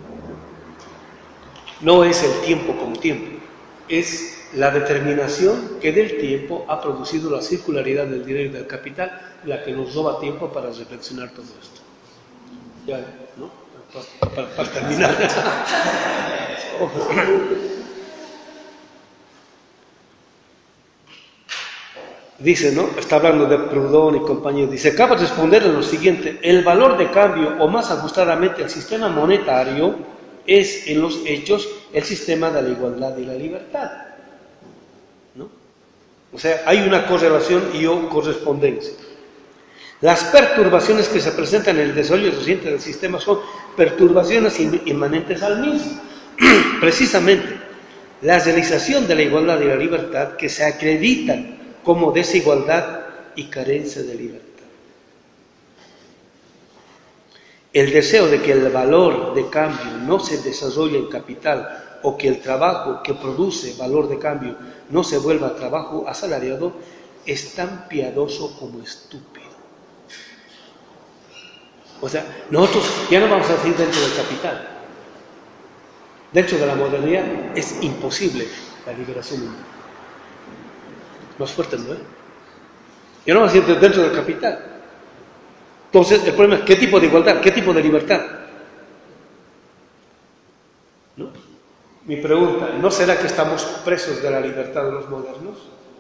Speaker 1: No es el tiempo como tiempo, es la determinación que del tiempo ha producido la circularidad del dinero y del capital, la que nos roba tiempo para reflexionar todo esto. Ya, ¿no? Para terminar. Dice, ¿no? Está hablando de Proudhon y compañía. Dice, acaba de responder en lo siguiente: el valor de cambio, o más ajustadamente el sistema monetario, es en los hechos el sistema de la igualdad y la libertad. ¿No? O sea, hay una correlación y correspondencia. Las perturbaciones que se presentan en el desarrollo reciente del sistema son perturbaciones inmanentes al mismo. Precisamente, la realización de la igualdad y la libertad que se acreditan como desigualdad y carencia de libertad. El deseo de que el valor de cambio no se desarrolle en capital o que el trabajo que produce valor de cambio no se vuelva trabajo asalariado es tan piadoso como estúpido. O sea, nosotros ya no vamos a decir dentro del capital. Dentro de la modernidad es imposible la liberación humana. Más fuerte, ¿no? y no más dentro del capital. Entonces, el problema es ¿qué tipo de igualdad? ¿Qué tipo de libertad? ¿No? Mi pregunta, ¿no será que estamos presos de la libertad de los modernos?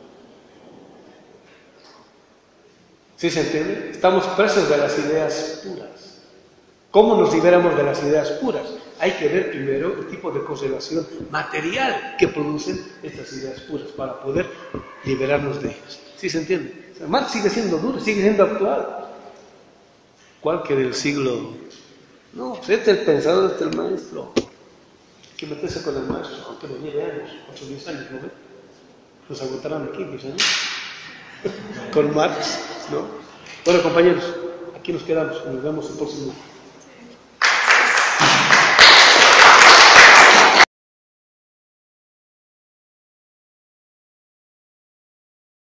Speaker 1: ¿Sí se entiende? Estamos presos de las ideas puras. ¿Cómo nos liberamos de las ideas puras? Hay que ver primero el tipo de correlación material que producen estas ideas puras para poder liberarnos de ellas. ¿Sí se entiende? O sea, Marx sigue siendo duro, sigue siendo actual. ¿Cuál que del siglo? No, pues este es el pensador, este es el maestro. Hay que meterse con el maestro, aunque lo lleve años, 8 o 10 años, ¿no ve? Nos agotarán aquí 10 años. Con Marx, ¿no? Bueno, compañeros, aquí nos quedamos. Nos vemos el próximo